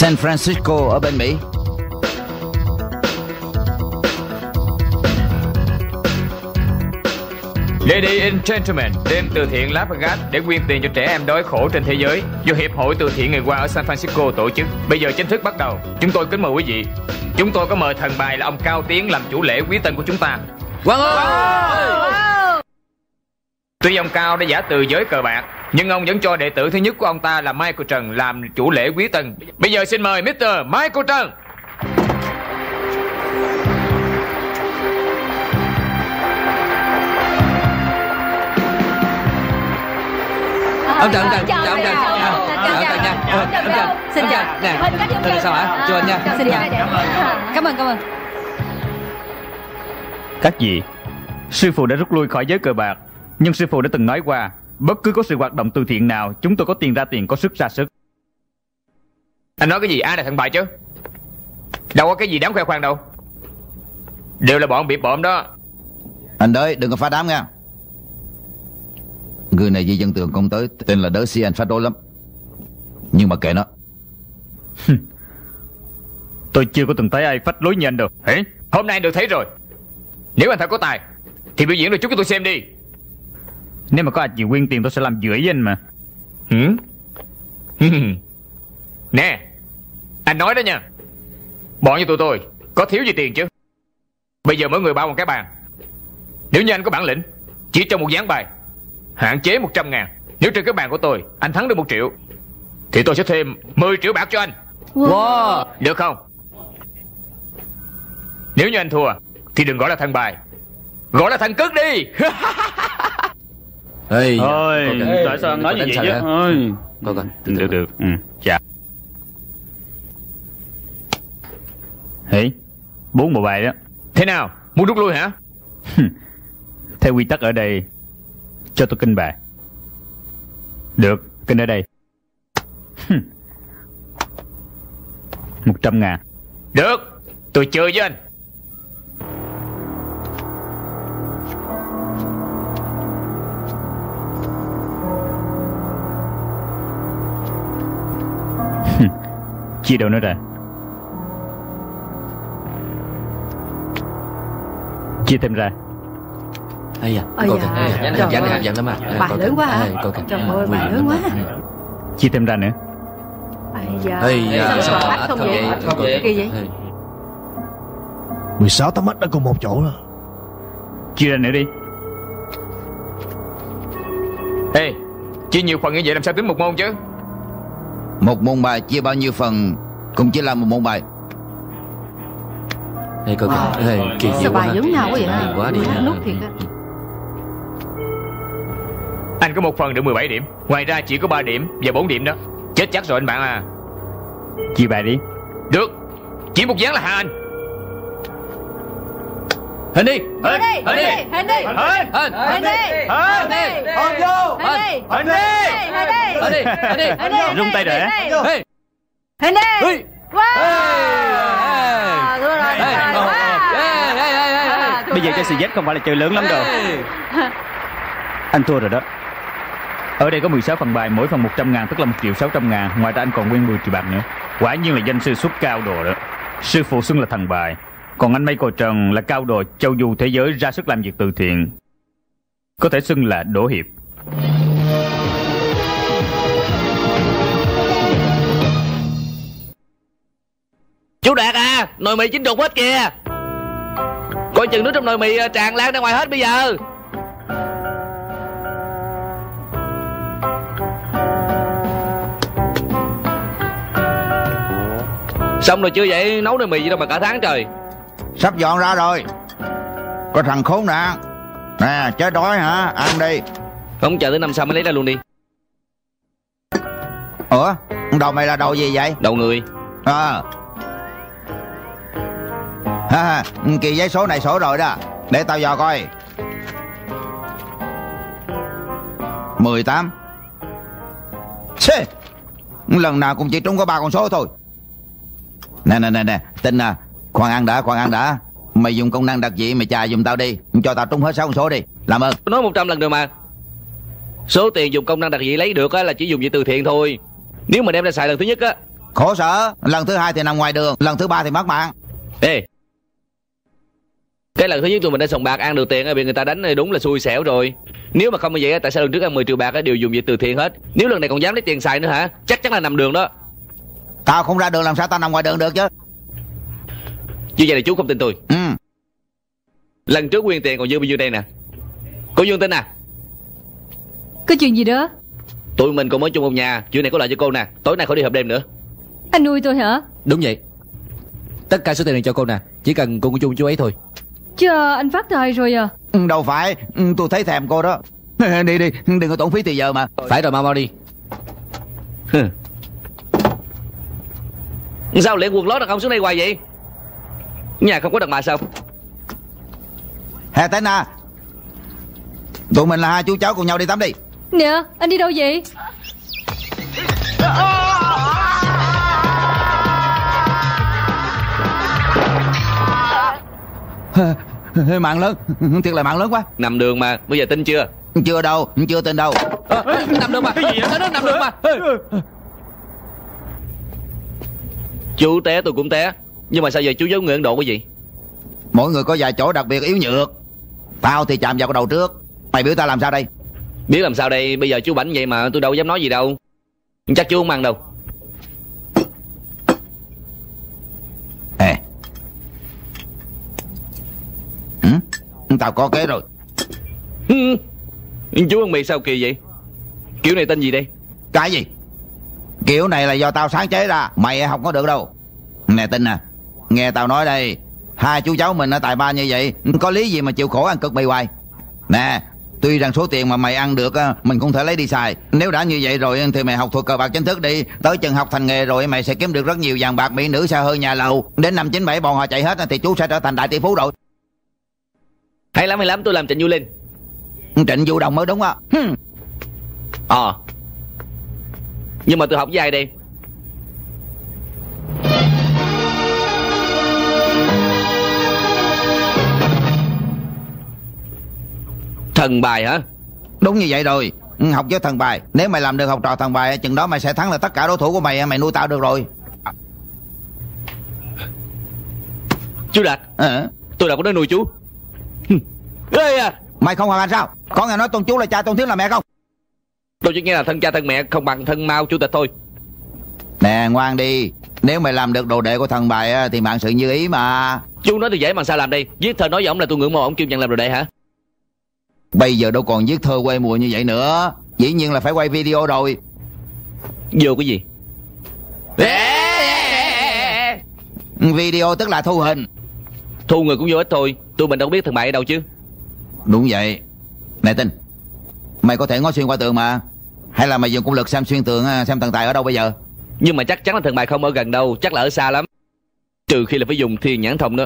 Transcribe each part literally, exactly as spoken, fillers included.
San Francisco ở bên Mỹ. Ladies and gentlemen, đêm từ thiện Las Vegas để quyên tiền cho trẻ em đói khổ trên thế giới do Hiệp hội Từ thiện Ngày Qua ở San Francisco tổ chức. Bây giờ chính thức bắt đầu. Chúng tôi kính mời quý vị. Chúng tôi có mời thần bài là ông Cao Tiến làm chủ lễ quý tân của chúng ta. Quang ơi! Tuy ông Cao đã giả từ giới cờ bạc, nhưng ông vẫn cho đệ tử thứ nhất của ông ta là Michael Trần làm chủ lễ quý tân. Bây giờ xin mời mít tơ Michael Trần. Ông Trần, ông Trần, chào ông Trần, chào ông Trần nha. Ông Trần, xin chào. Nè, Trần sao hả? Chào anh nha. Xin chào. Cảm ơn, cảm ơn. Các vị, sư phụ đã rút lui khỏi giới cờ bạc, nhưng sư phụ đã từng nói qua, bất cứ có sự hoạt động từ thiện nào, chúng tôi có tiền ra tiền, có sức ra sức. Anh nói cái gì? Ai là thằng bài chứ? Đâu có cái gì đáng khoe khoang đâu. Đều là bọn bịp bợm đó. Anh đới, đừng có phá đám nha. Người này di dân tường công tới, tên là Đỡ Si, anh phát đôi lắm. Nhưng mà kệ nó. Tôi chưa có từng thấy ai phách lối như anh đâu. Hả? Hôm nay anh được thấy rồi. Nếu anh thật có tài thì biểu diễn được chút cho tôi xem đi. Nếu mà có ai chịu quyên tiền tôi sẽ làm rưỡi với anh mà. Hử? Nè, anh nói đó nha. Bọn như tụi tôi có thiếu gì tiền chứ. Bây giờ mỗi người bao một cái bàn. Nếu như anh có bản lĩnh, chỉ trong một ván bài hạn chế một trăm ngàn. Nếu trên cái bàn của tôi anh thắng được một triệu thì tôi sẽ thêm mười triệu bạc cho anh. Wow. Được không? Nếu như anh thua thì đừng gọi là thằng bài, gọi là thằng cướp đi. Ê, thôi, tại sao anh nói như vậy chứ? Thôi, coi coi. Được được. Ừ, chào. Hỉ, bốn bộ bài đó. Thế nào? Muốn rút lui hả? Theo quy tắc ở đây, cho tôi kinh bài. Được, kinh ở đây. Một trăm ngàn. Được, tôi chơi với anh. Chia đâu nữa ra? Chia thêm ra. Ây da, coi kìa, dặn dặn dặn lắm à. Bài lớn quá hả? Coi kìa. Trời ơi, bài lớn quá. Chia thêm ra nữa. Ây da, Ây da, sao sao mà mà không không vậy? vậy? Kỳ vậy? mười sáu tấm mắt đã cùng một chỗ rồi. Chia ra nữa đi. Ê, chia nhiều phần như vậy làm sao tính một môn chứ? Một môn bài chia bao nhiêu phần cũng chỉ là một môn bài. Ê, coi kìa. Ê, kỳ diệu Sao quá bài ha. giống nhau quá vậy Kỳ hả? quá đi. Nút thiệt á. Anh có một phần được mười bảy điểm. Ngoài ra chỉ có ba điểm và bốn điểm đó. Chết chắc rồi anh bạn à. Chia bài đi. Được, chỉ một ván là hạ anh. Hình đi. Hình đi, hình đi, hình đi. Hình Hình. Hình đi. Hình đi. Hình vô. Hình đi. Hình đi. Hình đi. Hình đi. Hình đi. Hình đi. Rung tay rồi hả? Ê. Hình đi. Ê. Wow. Ê. Thua rồi, Ê. thua rồi. Wow. Ê, ê, ê, ê, ê. Bây giờ chơi xì dép không phải là chơi lớn lắm đâu. Ê. Anh thua rồi đó. Ở đây có mười sáu phần bài, mỗi phần một trăm ngàn, tức là một triệu sáu trăm ngàn. Ngoài ra anh còn nguyên mười triệu bạc nữa. Quả nhiên là danh sư xuất cao đồ đó. Sư phụ xưng là thần bài, còn anh Michael Trần là cao đồ châu du thế giới ra sức làm việc từ thiện, có thể xưng là đổ hiệp. Chú Đạt à, nồi mì chín đục hết kìa. Coi chừng nước trong nồi mì tràn lan ra ngoài hết bây giờ. Xong rồi chưa vậy? Nấu nồi mì gì đâu mà cả tháng trời. Sắp dọn ra rồi. Có thằng khốn nạn. Nè, chết đói hả? Ăn đi. Không chờ tới năm sau mới lấy ra luôn đi. Ủa, đầu mày là đầu gì vậy? Đầu người. À. Ha ha, kỳ giấy số này sổ rồi đó. Để tao dò coi. Mười tám. Xê, lần nào cũng chỉ trúng có ba con số thôi. Nè nè nè nè, Tinh à, khoan ăn đã, khoan ăn đã. Mày dùng công năng đặc dị mày chà giùm tao đi, cho tao trúng hết sáu con số đi. Làm ơn. Tôi nói một trăm lần rồi mà. Số tiền dùng công năng đặc dị lấy được á là chỉ dùng vì từ thiện thôi. Nếu mà đem ra xài lần thứ nhất á Khổ sở. Lần thứ hai thì nằm ngoài đường, lần thứ ba thì mất mạng. Ê, cái lần thứ nhất tụi mình đã sòng bạc ăn được tiền bị người ta đánh đúng là xui xẻo rồi. Nếu mà không như vậy tại sao lần trước ăn mười triệu bạc đều dùng về từ thiện hết? Nếu lần này còn dám lấy tiền xài nữa hả? Chắc chắn là nằm đường đó. Tao không ra đường làm sao tao nằm ngoài đường được chứ? Như vậy là chú không tin tôi. Ừ. Lần trước quyên tiền còn dư bao nhiêu đây nè? Cô Dương tin à? Có chuyện gì đó? Tụi mình còn mới chung một nhà. Chuyện này có lợi cho cô nè. Tối nay khỏi đi họp đêm nữa. Anh nuôi tôi hả? Đúng vậy. Tất cả số tiền này cho cô nè. Chỉ cần cô chung chú ấy thôi. Chờ anh phát tài rồi à? Đâu phải, tôi thấy thèm cô đó. Đi đi, đừng có tốn phí thì giờ mà. Phải rồi, mau mau đi. Sao liền quần lót là không xuống đây hoài vậy? Nhà không có đàn bà sao? Hè Tính à, tụi mình là hai chú cháu cùng nhau đi tắm đi. Nè, anh đi đâu vậy? Mạng lớn, thiệt là mạng lớn quá. Nằm đường mà, bây giờ tin chưa? Chưa đâu, chưa tin đâu. À, nằm đường mà, nó nói nằm đường mà. Chú té tôi cũng té. Nhưng mà sao giờ chú giấu người Ấn Độ cái gì? Mỗi người có vài chỗ đặc biệt yếu nhược. Tao thì chạm vào cái đầu trước. Mày biểu tao làm sao đây? Biết làm sao đây, bây giờ chú bảnh vậy mà tôi đâu dám nói gì đâu. Chắc chú không ăn đâu. Ê. Ừ? Tao có kế rồi. Ừ. Chú ăn mì sao kỳ vậy? Kiểu này tên gì đây? Cái gì? Kiểu này là do tao sáng chế ra. Mày không có được đâu. Nè Tinh à, nghe tao nói đây. Hai chú cháu mình ở Tài Ba như vậy, có lý gì mà chịu khổ ăn cực mì hoài. Nè, tuy rằng số tiền mà mày ăn được mình cũng thể lấy đi xài. Nếu đã như vậy rồi thì mày học thuộc cờ bạc chính thức đi. Tới chừng học thành nghề rồi mày sẽ kiếm được rất nhiều vàng bạc, mỹ nữ, xe hơi, nhà lầu. Đến năm chín bảy bọn họ chạy hết thì chú sẽ trở thành đại tỷ phú rồi. Hay lắm hay lắm, tôi làm Trịnh Du Linh. Trịnh Du Đồng mới đúng á. Ờ. Nhưng mà tôi học với ai đây? Thần bài hả? Đúng như vậy rồi, học với thần bài. Nếu mày làm được học trò thần bài, chừng đó mày sẽ thắng là tất cả đối thủ của mày. Mày nuôi tao được rồi. Chú Đạt à. Tôi đâu có nói nuôi chú. Ê à, mày không hoàn thành sao? Có nghe nói Tôn Chú là cha, Tôn Thiếu là mẹ không? Tôi chỉ nghe là thân cha thân mẹ không bằng thân Mao chủ tịch thôi. Nè ngoan đi. Nếu mày làm được đồ đệ của thần bài thì mạng sự như ý mà. Chú nói thì dễ mà sao làm đây? Viết thơ nói với ổng là tôi ngưỡng mộ ổng kêu nhận làm đồ đệ hả? Bây giờ đâu còn viết thơ quê mùa như vậy nữa. Dĩ nhiên là phải quay video rồi. Vô cái gì? Video tức là thu hình. Thu người cũng vô ích thôi. Tụi mình đâu biết thần bài ở đâu chứ. Đúng vậy. Nè Tinh, mày có thể ngó xuyên qua tường mà. Hay là mày dùng công lực xem xuyên tường, xem thần tài ở đâu bây giờ? Nhưng mà chắc chắn là thần bài không ở gần đâu. Chắc là ở xa lắm. Trừ khi là phải dùng thiên nhãn thông nữa.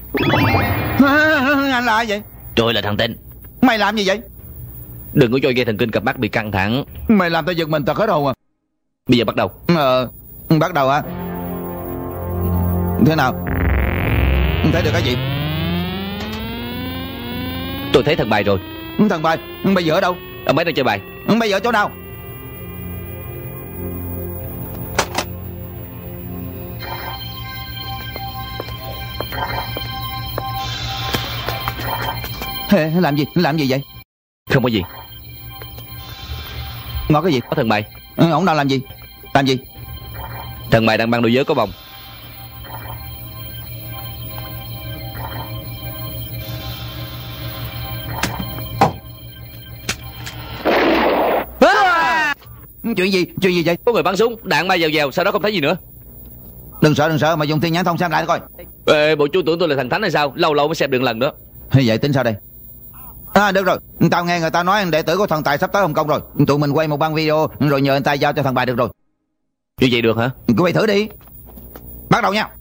Anh là ai vậy? Tôi là thằng Tinh. Mày làm gì vậy? Đừng có cho dây thần kinh cặp mắt bị căng thẳng. Mày làm tao giật mình tật hết hồn à. Bây giờ bắt đầu. Ờ, bắt đầu hả? Thế nào? Thấy được cái gì? Tôi thấy thần bài rồi. Thần bài? Bây giờ ở đâu? Ông ấy đang chơi bài. Bây giờ ở chỗ nào? Hey, làm gì? Làm gì vậy? Không có gì. Ngó cái gì? Có thần bài. Ừ, ổng đang làm gì? Làm gì? Thần bài đang băng đôi giới có vòng. À! Chuyện gì? Chuyện gì vậy? Có người bắn súng, đạn bay dèo dèo, sau đó không thấy gì nữa. Đừng sợ, đừng sợ, mà dùng thiên nhãn thông xem lại coi. Ê, bộ chú tưởng tôi là thần thánh hay sao? Lâu lâu mới xem được lần nữa. Hay vậy tính sao đây? À được rồi, tao nghe người ta nói đệ tử của thần tài sắp tới Hồng Kông rồi. Tụi mình quay một băng video rồi nhờ anh ta giao cho thần bài được rồi. Như vậy được hả? Cứ quay thử đi. Bắt đầu nha.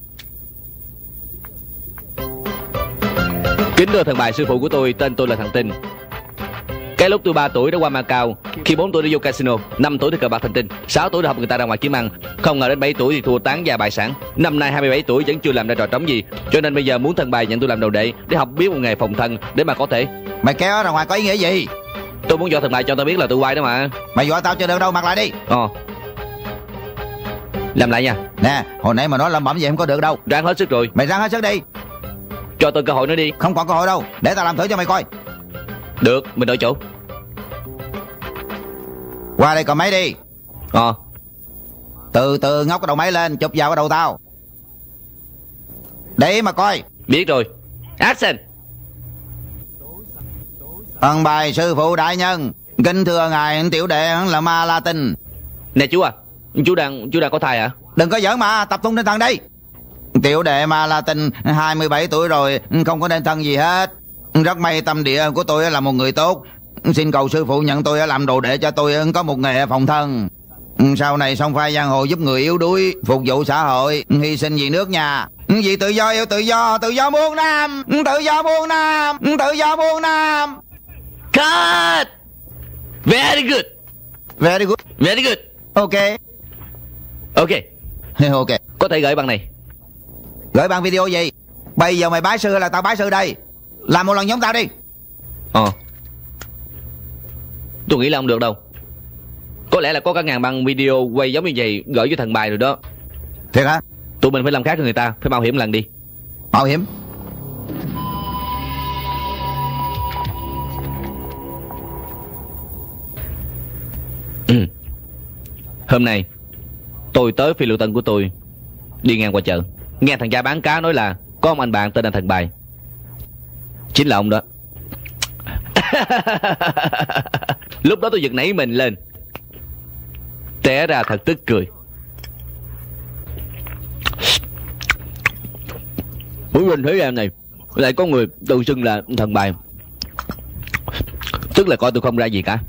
Kính thưa thần bài sư phụ của tôi, tên tôi là thằng Tinh. Cái lúc tôi ba tuổi đã qua Macau, khi bốn tuổi đi vô casino, năm tuổi thì cờ bạc thành tinh, sáu tuổi đã học người ta ra ngoài kiếm ăn, không ngờ đến bảy tuổi thì thua tán gia bại sản. Năm nay hai mươi bảy tuổi vẫn chưa làm ra trò trống gì, cho nên bây giờ muốn thần bài nhận tôi làm đầu đệ để học biết một nghề phòng thân để mà có thể. Mày kéo ra ngoài có ý nghĩa gì? Tôi muốn cho thần bài cho tao biết là tôi quay đó mà. Mày dọa tao chưa được đâu, mặc lại đi. Ờ. Làm lại nha. Nè, hồi nãy mà nói lẩm bẩm vậy không có được đâu. Ráng hết sức rồi. Mày ráng hết sức đi. Cho tôi cơ hội nữa đi. Không còn cơ hội đâu. Để tao làm thử cho mày coi. Được, mình đổi chỗ. Qua đây cầm máy đi. Ờ. Từ từ ngóc cái đầu máy lên, chụp vào cái đầu tao. Để mà coi. Biết rồi. Action. Ân bài sư phụ đại nhân, kính thưa ngài, tiểu đệ là Ma La Tinh. Nè chú à, chú đang chú đang có thai hả? Đừng có giỡn mà, tập trung tinh thần đi. Tiểu đệ Ma La Tinh hai mươi bảy tuổi rồi, không có nên thân gì hết. Rất may tâm địa của tôi là một người tốt. Xin cầu sư phụ nhận tôi làm đồ đệ cho tôi có một nghề phòng thân. Sau này song pha giang hồ giúp người yếu đuối, phục vụ xã hội, hy sinh vì nước nhà. Vì tự do yêu tự do, tự do muôn nam, tự do muôn nam, tự do muôn nam. Cut. Very good. Very good. Very good. Ok. Ok. Ok. Có thể gửi bằng này. Gửi bằng video gì? Bây giờ mày bái sư là tao bái sư đây. Làm một lần giống tao đi. Ờ. Tôi nghĩ là không được đâu. Có lẽ là có cả ngàn băng video quay giống như vậy gửi cho thần bài rồi đó. Thiệt hả? Tụi mình phải làm khác cho người ta. Phải mạo hiểm lần đi. Mạo hiểm? Ừ. Hôm nay tôi tới phi lưu tân của tôi, đi ngang qua chợ, nghe thằng cha bán cá nói là có ông anh bạn tên là thần bài. Chính là ông đó. Lúc đó tôi giật nảy mình lên, té ra thật tức cười. Muốn trên thế gian này lại có người tự xưng là thần bài, tức là coi tôi không ra gì cả.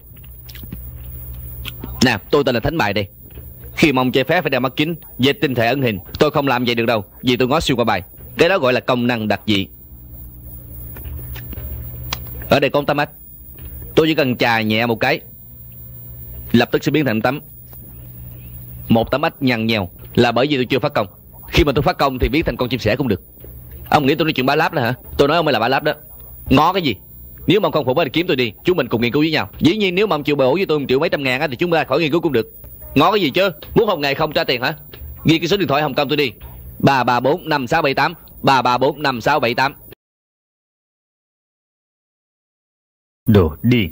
Nè, tôi tên là Thánh Bài đây. Khi mong chơi phép phải đeo mắt kính, dệt tinh thể ẩn hình. Tôi không làm vậy được đâu, vì tôi ngó xuyên qua bài. Cái đó gọi là công năng đặc dị. Ở đây có một tấm ếch. Tôi chỉ cần chà nhẹ một cái, lập tức sẽ biến thành tấm. Một tấm ếch nhăn nhèo là bởi vì tôi chưa phát công. Khi mà tôi phát công thì biến thành con chim sẻ cũng được. Ông nghĩ tôi nói chuyện bá láp đó hả? Tôi nói ông mới là bá láp đó. Ngó cái gì? Nếu mà ông không phục thì kiếm tôi đi, chúng mình cùng nghiên cứu với nhau. Dĩ nhiên nếu mà ông chịu bồi với tôi một triệu mấy trăm ngàn á thì chúng ta khỏi nghiên cứu cũng được. Ngó cái gì chứ? Muốn học nghề không trả tiền hả? Ghi cái số điện thoại Hồng Kông tôi đi. Ba ba bốn năm sáu bảy tám. Ba ba bốn năm sáu bảy tám. Đồ điên.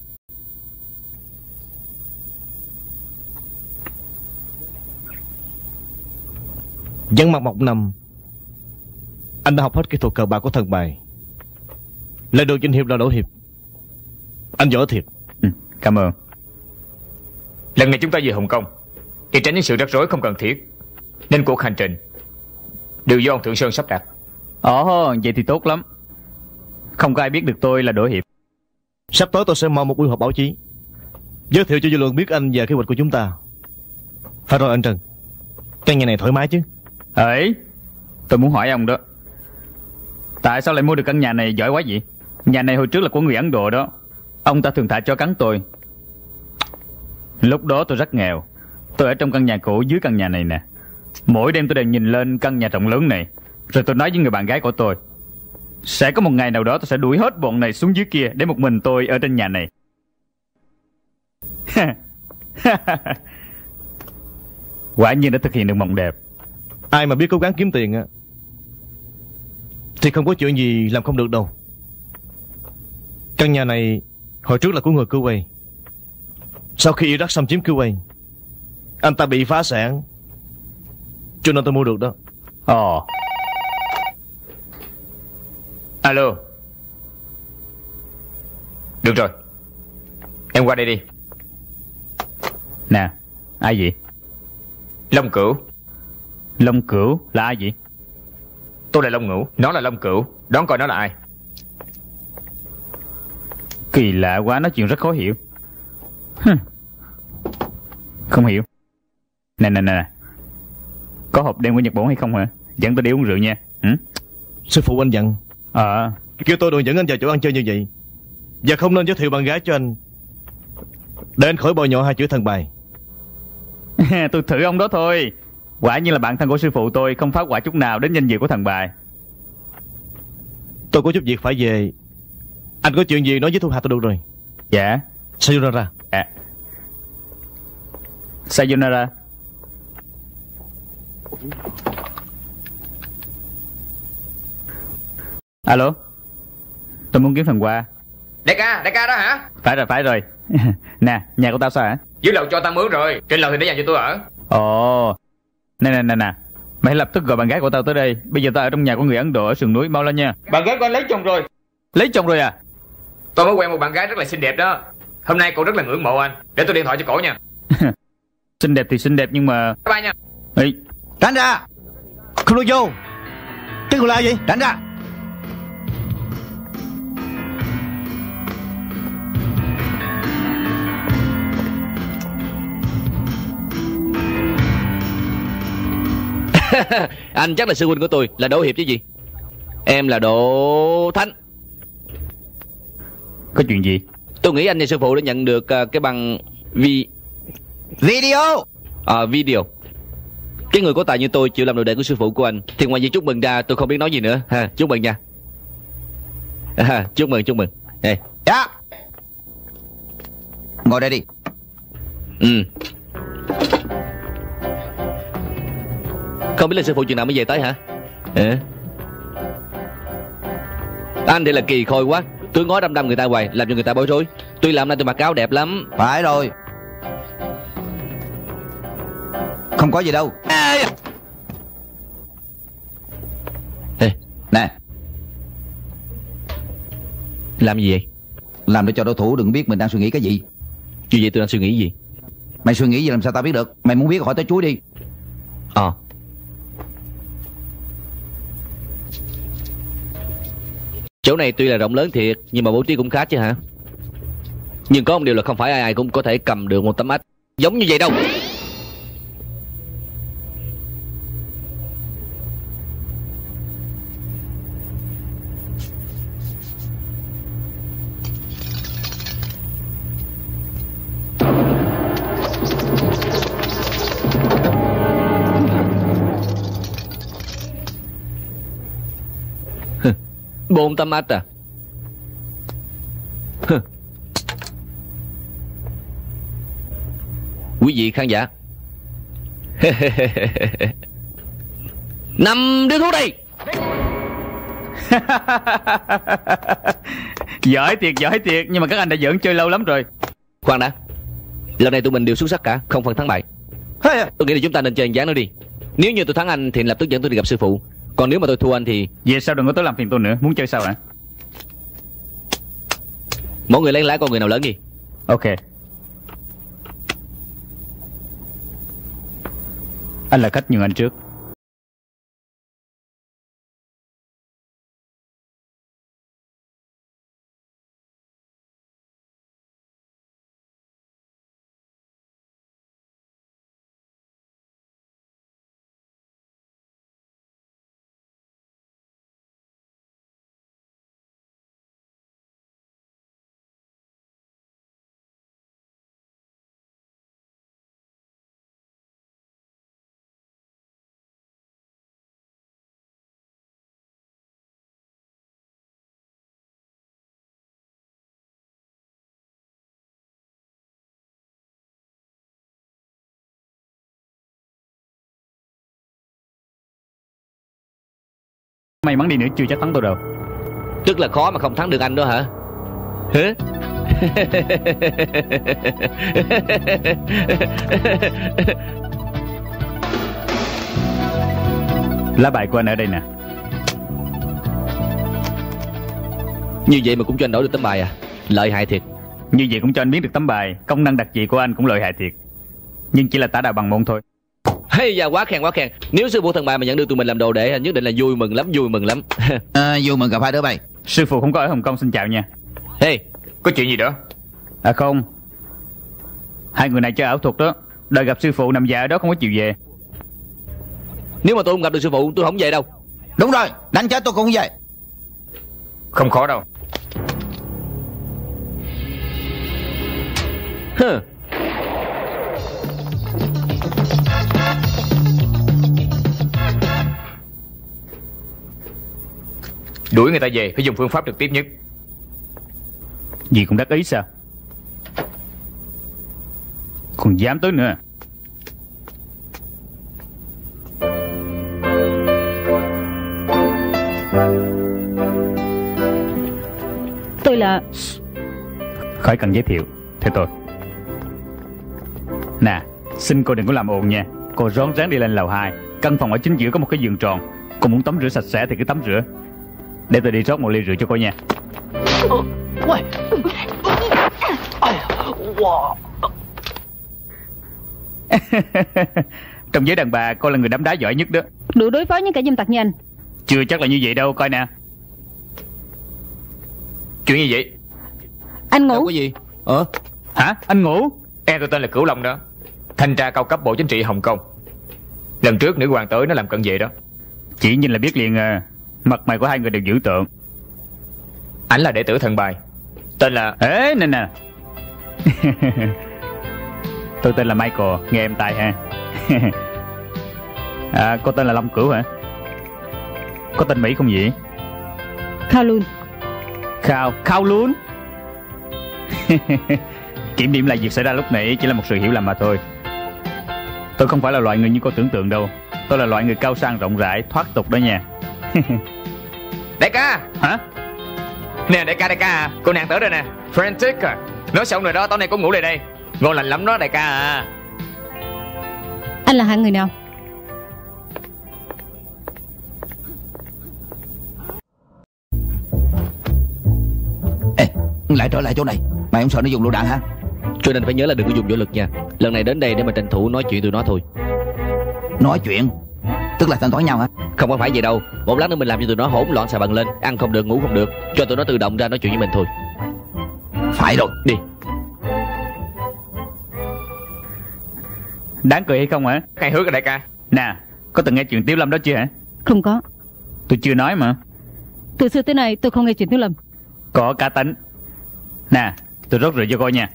Dân mặt một năm, anh đã học hết kỹ thuật cờ bạc của thần bài. Lời đồ danh hiệp là đổ hiệp. Anh giỏi thiệt. Ừ, cảm ơn. Lần này chúng ta về Hồng Kông để tránh những sự rắc rối không cần thiết, nên cuộc hành trình đều do ông Thượng Sơn sắp đặt. Ồ, vậy thì tốt lắm. Không có ai biết được tôi là Đỗ Hiệp. Sắp tới tôi sẽ mời một buổi họp báo chí, giới thiệu cho dư luận biết anh và kế hoạch của chúng ta. Phải rồi anh Trần, căn nhà này thoải mái chứ? Ấy, tôi muốn hỏi ông đó, tại sao lại mua được căn nhà này giỏi quá vậy? Nhà này hồi trước là của người Ấn Độ đó. Ông ta thường thả chó cắn tôi. Lúc đó tôi rất nghèo. Tôi ở trong căn nhà cũ dưới căn nhà này nè. Mỗi đêm tôi đều nhìn lên căn nhà rộng lớn này, rồi tôi nói với người bạn gái của tôi, sẽ có một ngày nào đó tôi sẽ đuổi hết bọn này xuống dưới kia, để một mình tôi ở trên nhà này. Quả nhiên đã thực hiện được mộng đẹp. Ai mà biết cố gắng kiếm tiền á thì không có chuyện gì làm không được đâu. Căn nhà này hồi trước là của người Kuwait. Sau khi Iraq xâm chiếm Kuwait, anh ta bị phá sản, cho nên tôi mua được đó. Ồ. Alo. Được rồi, em qua đây đi. Nè, ai vậy? Long Cửu. Long Cửu là ai vậy? Tôi là Long Ngũ, nó là Long Cửu. Đoán coi nó là ai? Kỳ lạ quá, nói chuyện rất khó hiểu. Hừm. Không hiểu. Nè nè nè, có hộp đêm của Nhật Bản hay không hả? Dẫn tôi đi uống rượu nha. Ừ? Sư phụ anh dặn Ờ. kêu tôi đừng dẫn anh vào chỗ ăn chơi như vậy, và không nên giới thiệu bạn gái cho anh, để anh khỏi bôi nhọ hai chữ thần bài. Tôi thử ông đó thôi. Quả nhiên là bạn thân của sư phụ tôi, không phá hoại chút nào đến danh dự của thần bài. Tôi có chút việc phải về. Anh có chuyện gì nói với thuộc hạ tôi được rồi. Dạ. Sayonara. À. Sayonara. Alo, tôi muốn kiếm phần quà. Đại ca, đại ca đó hả? Phải rồi, phải rồi. Nè, nhà của tao sao hả? Dưới lầu cho tao mướn rồi, trên lầu thì để dành cho tôi ở. Ồ, nè nè nè nè, mày lập tức gọi bạn gái của tao tới đây. Bây giờ tao ở trong nhà của người Ấn Độ ở sườn núi, mau lên nha. Bạn gái của anh lấy chồng rồi. Lấy chồng rồi à? Tôi mới quen một bạn gái rất là xinh đẹp đó. Hôm nay cô rất là ngưỡng mộ anh. Để tôi điện thoại cho cổ nha. Xinh đẹp thì xinh đẹp nhưng mà... Bye bye nha. Ê, Tránh ra. Không được vô. Cái còn lại gì? Tránh ra. Anh chắc là sư huynh của tôi, là Đỗ Hiệp chứ gì. Em là Đỗ Thánh. có chuyện gì? Tôi nghĩ anh và sư phụ đã nhận được uh, cái bằng vi... Video. À, video. Cái người có tài như tôi chịu làm đồ đệ của sư phụ của anh thì ngoài việc chúc mừng ra tôi không biết nói gì nữa ha. Chúc mừng nha. À, chúc mừng, chúc mừng. Hey. Dạ. Ngồi đây đi. Ừ. Không biết là sư phụ chừng nào mới về tới hả? À. Anh thì là kỳ khôi quá. Tôi ngó đăm đăm người ta hoài, làm cho người ta bối rối. Tuy làm ra tôi mặc áo đẹp lắm. Phải rồi. Không có gì đâu. À. Ê. Nè. Làm gì vậy? Làm để cho đối thủ đừng biết mình đang suy nghĩ cái gì. Chuyện gì tôi đang suy nghĩ gì? Mày suy nghĩ gì làm sao tao biết được? Mày muốn biết hỏi tới chuối đi. Ờ. Chỗ này tuy là rộng lớn thiệt, nhưng mà bố trí cũng khá chứ hả? Nhưng có một điều là không phải ai ai cũng có thể cầm được một tấm ách giống như vậy đâu. Bốn tấm ách à? Quý vị khán giả, năm đứa thuốc đây. Giỏi thiệt, giỏi thiệt. Nhưng mà các anh đã giỡn chơi lâu lắm rồi. Khoan đã. Lần này tụi mình đều xuất sắc cả, không phân thắng bại. Tôi nghĩ là chúng ta nên chơi một ván nữa đi. Nếu như tôi thắng anh thì lập tức dẫn tôi đi gặp sư phụ. Còn nếu mà tôi thua anh thì... Về sau đừng có tới làm phiền tôi nữa. Muốn chơi sao hả? Mỗi người lấy lái con người nào lớn đi. Ok. Anh là khách nhường anh trước. May mắn đi nữa chưa chắc thắng tôi đâu. Tức là khó mà không thắng được anh đó hả? Hả? Lá bài của anh ở đây nè. Như vậy mà cũng cho anh đổi được tấm bài à? Lợi hại thiệt. Như vậy cũng cho anh biết được tấm bài. Công năng đặc dị của anh cũng lợi hại thiệt. Nhưng chỉ là tả đạo bằng môn thôi. Hay da, quá khen quá khen. Nếu sư phụ thần bài mà nhận được tụi mình làm đồ đệ, nhất định là vui mừng lắm, vui mừng lắm. À, vui mừng gặp hai đứa bay. Sư phụ không có ở Hồng Kông, xin chào nha. Hey, Có chuyện gì đó? À không, hai người này chơi ảo thuật đó. Đợi gặp sư phụ nằm già ở đó không có chịu về. nếu mà tôi không gặp được sư phụ tôi không về đâu. Đúng rồi, đánh chết tôi cũng không về. Không khó đâu. Hừ. Đuổi người ta về phải dùng phương pháp trực tiếp nhất. Gì cũng đắc ý sao? Còn dám tới nữa. Tôi là... Khỏi cần giới thiệu. Theo tôi. Nè, xin cô đừng có làm ồn nha. Cô rón rén đi lên lầu hai. Căn phòng ở chính giữa có một cái giường tròn. Cô muốn tắm rửa sạch sẽ thì cứ tắm rửa. Để tôi đi rót một ly rượu cho cô nha. Trong giới đàn bà cô là người đấm đá giỏi nhất đó. Đủ đối phó với cả dâm tặc như anh. Chưa chắc là như vậy đâu, coi nè. Chuyện như vậy? Anh ngủ. Đâu có gì. Ờ Hả? Anh ngủ? Em tôi tên là Cửu Long đó, thanh tra cao cấp Bộ Chính trị Hồng Kông. Lần trước nữ hoàng tới nó làm cận vệ đó. Chỉ nhìn là biết liền à. Mặt mày của hai người đều dữ tợn. Ảnh là đệ tử thần bài, tên là... Ê nè nè. Tôi tên là Michael, nghe em tài ha. À, cô tên là Long Cửu hả? Có tên Mỹ không vậy? Kowloon. Khao, Kowloon. Kiểm điểm lại việc xảy ra lúc nãy chỉ là một sự hiểu lầm mà thôi. Tôi không phải là loại người như cô tưởng tượng đâu. Tôi là loại người cao sang rộng rãi, thoát tục đó nha. Đại ca. Hả? Nè đại ca, đại ca à, cô nàng tới rồi nè. Frantic à. Nói xong rồi đó, tối nay cô ngủ lại đây. Ngon lành lắm đó đại ca à. Anh là hạng người nào? Ê, lại trở lại chỗ này. Mày không sợ nó dùng lựu đạn hả? Cho nên phải nhớ là đừng có dùng vũ lực nha. Lần này đến đây để mà tranh thủ nói chuyện tụi nó thôi. Nói chuyện? Tức là thanh toán nhau hả? Không có phải vậy đâu. Một lát nữa mình làm cho tụi nó hỗn loạn xà bằng lên. Ăn không được, ngủ không được. Cho tụi nó tự động ra nói chuyện với mình thôi. Phải rồi, đi. Đáng cười hay không hả? Hay hứa cái đại ca. Nè, có từng nghe chuyện Tiếu Lâm đó chưa hả? Không có. Tôi chưa nói mà. Từ xưa tới nay tôi không nghe chuyện Tiếu Lâm. Có cá tính. Nè, tôi rót rượu cho cô nha.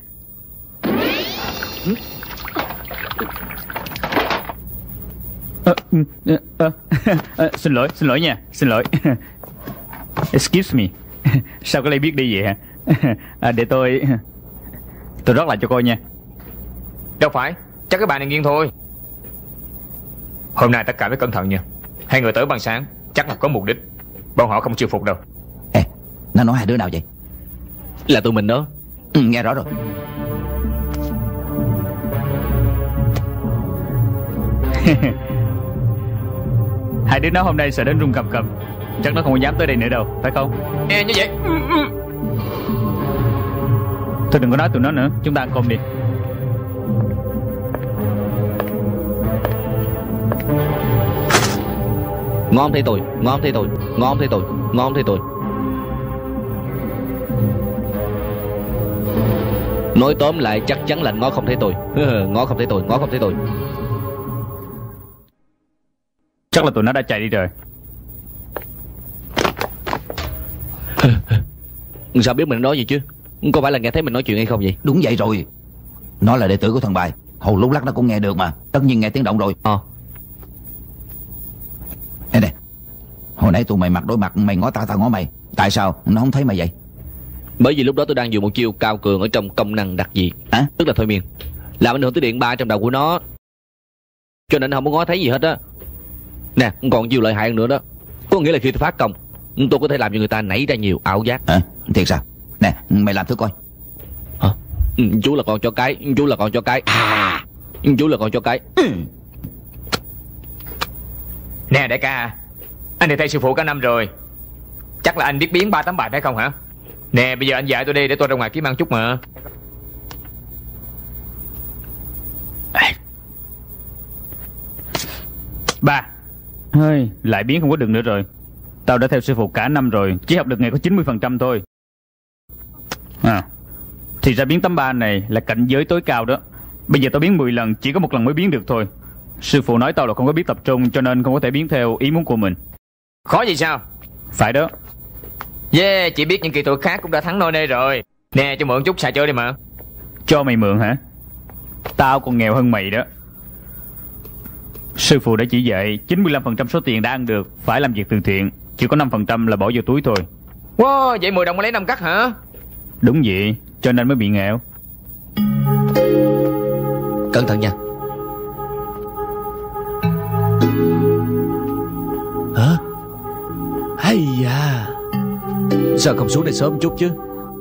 À, à, à, à, xin lỗi, xin lỗi nha, xin lỗi. Excuse me. Sao có lẽ biết đi vậy hả? À, để tôi Tôi rót lại cho cô nha. Đâu phải, chắc cái bà này nghiêng thôi. Hôm nay tất cả phải cẩn thận nha. Hai người tới ban sáng chắc là có mục đích. Bọn họ không chịu phục đâu. Ê, nó nói hai đứa nào vậy? Là tụi mình đó. Ừ, nghe rõ rồi. Hai đứa nó hôm nay sợ đến run cầm cầm. Chắc nó không có dám tới đây nữa đâu, phải không? Ê, như vậy. Thôi đừng có nói tụi nó nữa, chúng ta ăn cơm đi. Ngon thế tôi, ngon thế tôi, ngon thế tôi, ngon thế tôi. Nói tóm lại chắc chắn là ngon không thấy tôi. Ngon không thấy tôi, ngon không thấy tôi. Chắc là tụi nó đã chạy đi rồi. Sao biết mình nói gì chứ? Có phải là nghe thấy mình nói chuyện hay không vậy? Đúng vậy rồi. Nó là đệ tử của thần bài. Hầu lúc lắc nó cũng nghe được mà. Tất nhiên nghe tiếng động rồi. Ờ. Ê nè, hồi nãy tụi mày mặt đối mặt, mày ngó tao, tao ngó mày. Tại sao nó không thấy mày vậy? Bởi vì lúc đó tôi đang dùng một chiêu cao cường ở trong công năng đặc dị. À? Tức là thôi miên, làm ảnh hưởng tới điện ba trong đầu của nó, cho nên không có ngó thấy gì hết á. Nè, còn chiêu lợi hại hơn nữa đó. Có nghĩa là khi tôi phát công, tôi có thể làm cho người ta nảy ra nhiều ảo giác. À, thiệt sao? Nè, mày làm thử coi. Hả? Ừ, chú là con cho cái, chú là con cho cái. À, chú là con cho cái. Ừ. Nè đại ca, anh đi thay sư phụ cả năm rồi. Chắc là anh biết biến ba tấm bài phải không hả? Nè bây giờ anh dạy tôi đi để tôi ra ngoài kiếm ăn chút mà. Ba hơi lại biến không có được nữa rồi. Tao đã theo sư phụ cả năm rồi, chỉ học được ngày có chín mươi phần trăm thôi. À, thì ra biến tấm ba này là cảnh giới tối cao đó. Bây giờ tao biến mười lần, chỉ có một lần mới biến được thôi. Sư phụ nói tao là không có biết tập trung, cho nên không có thể biến theo ý muốn của mình. Khó gì sao? Phải đó. Yeah, chỉ biết những kỳ thuật khác cũng đã thắng nôi nê rồi. Nè cho mượn chút xài chơi đi mà. Cho mày mượn hả? Tao còn nghèo hơn mày đó. Sư phụ đã chỉ dạy chín mươi lăm phần trăm số tiền đã ăn được phải làm việc từ thiện, chỉ có năm phần trăm là bỏ vào túi thôi. Wow, vậy mười đồng mới lấy năm cắt hả? Đúng vậy, cho nên mới bị nghèo. Cẩn thận nha. Hả? Hay da. Sao không xuống đây sớm chút chứ?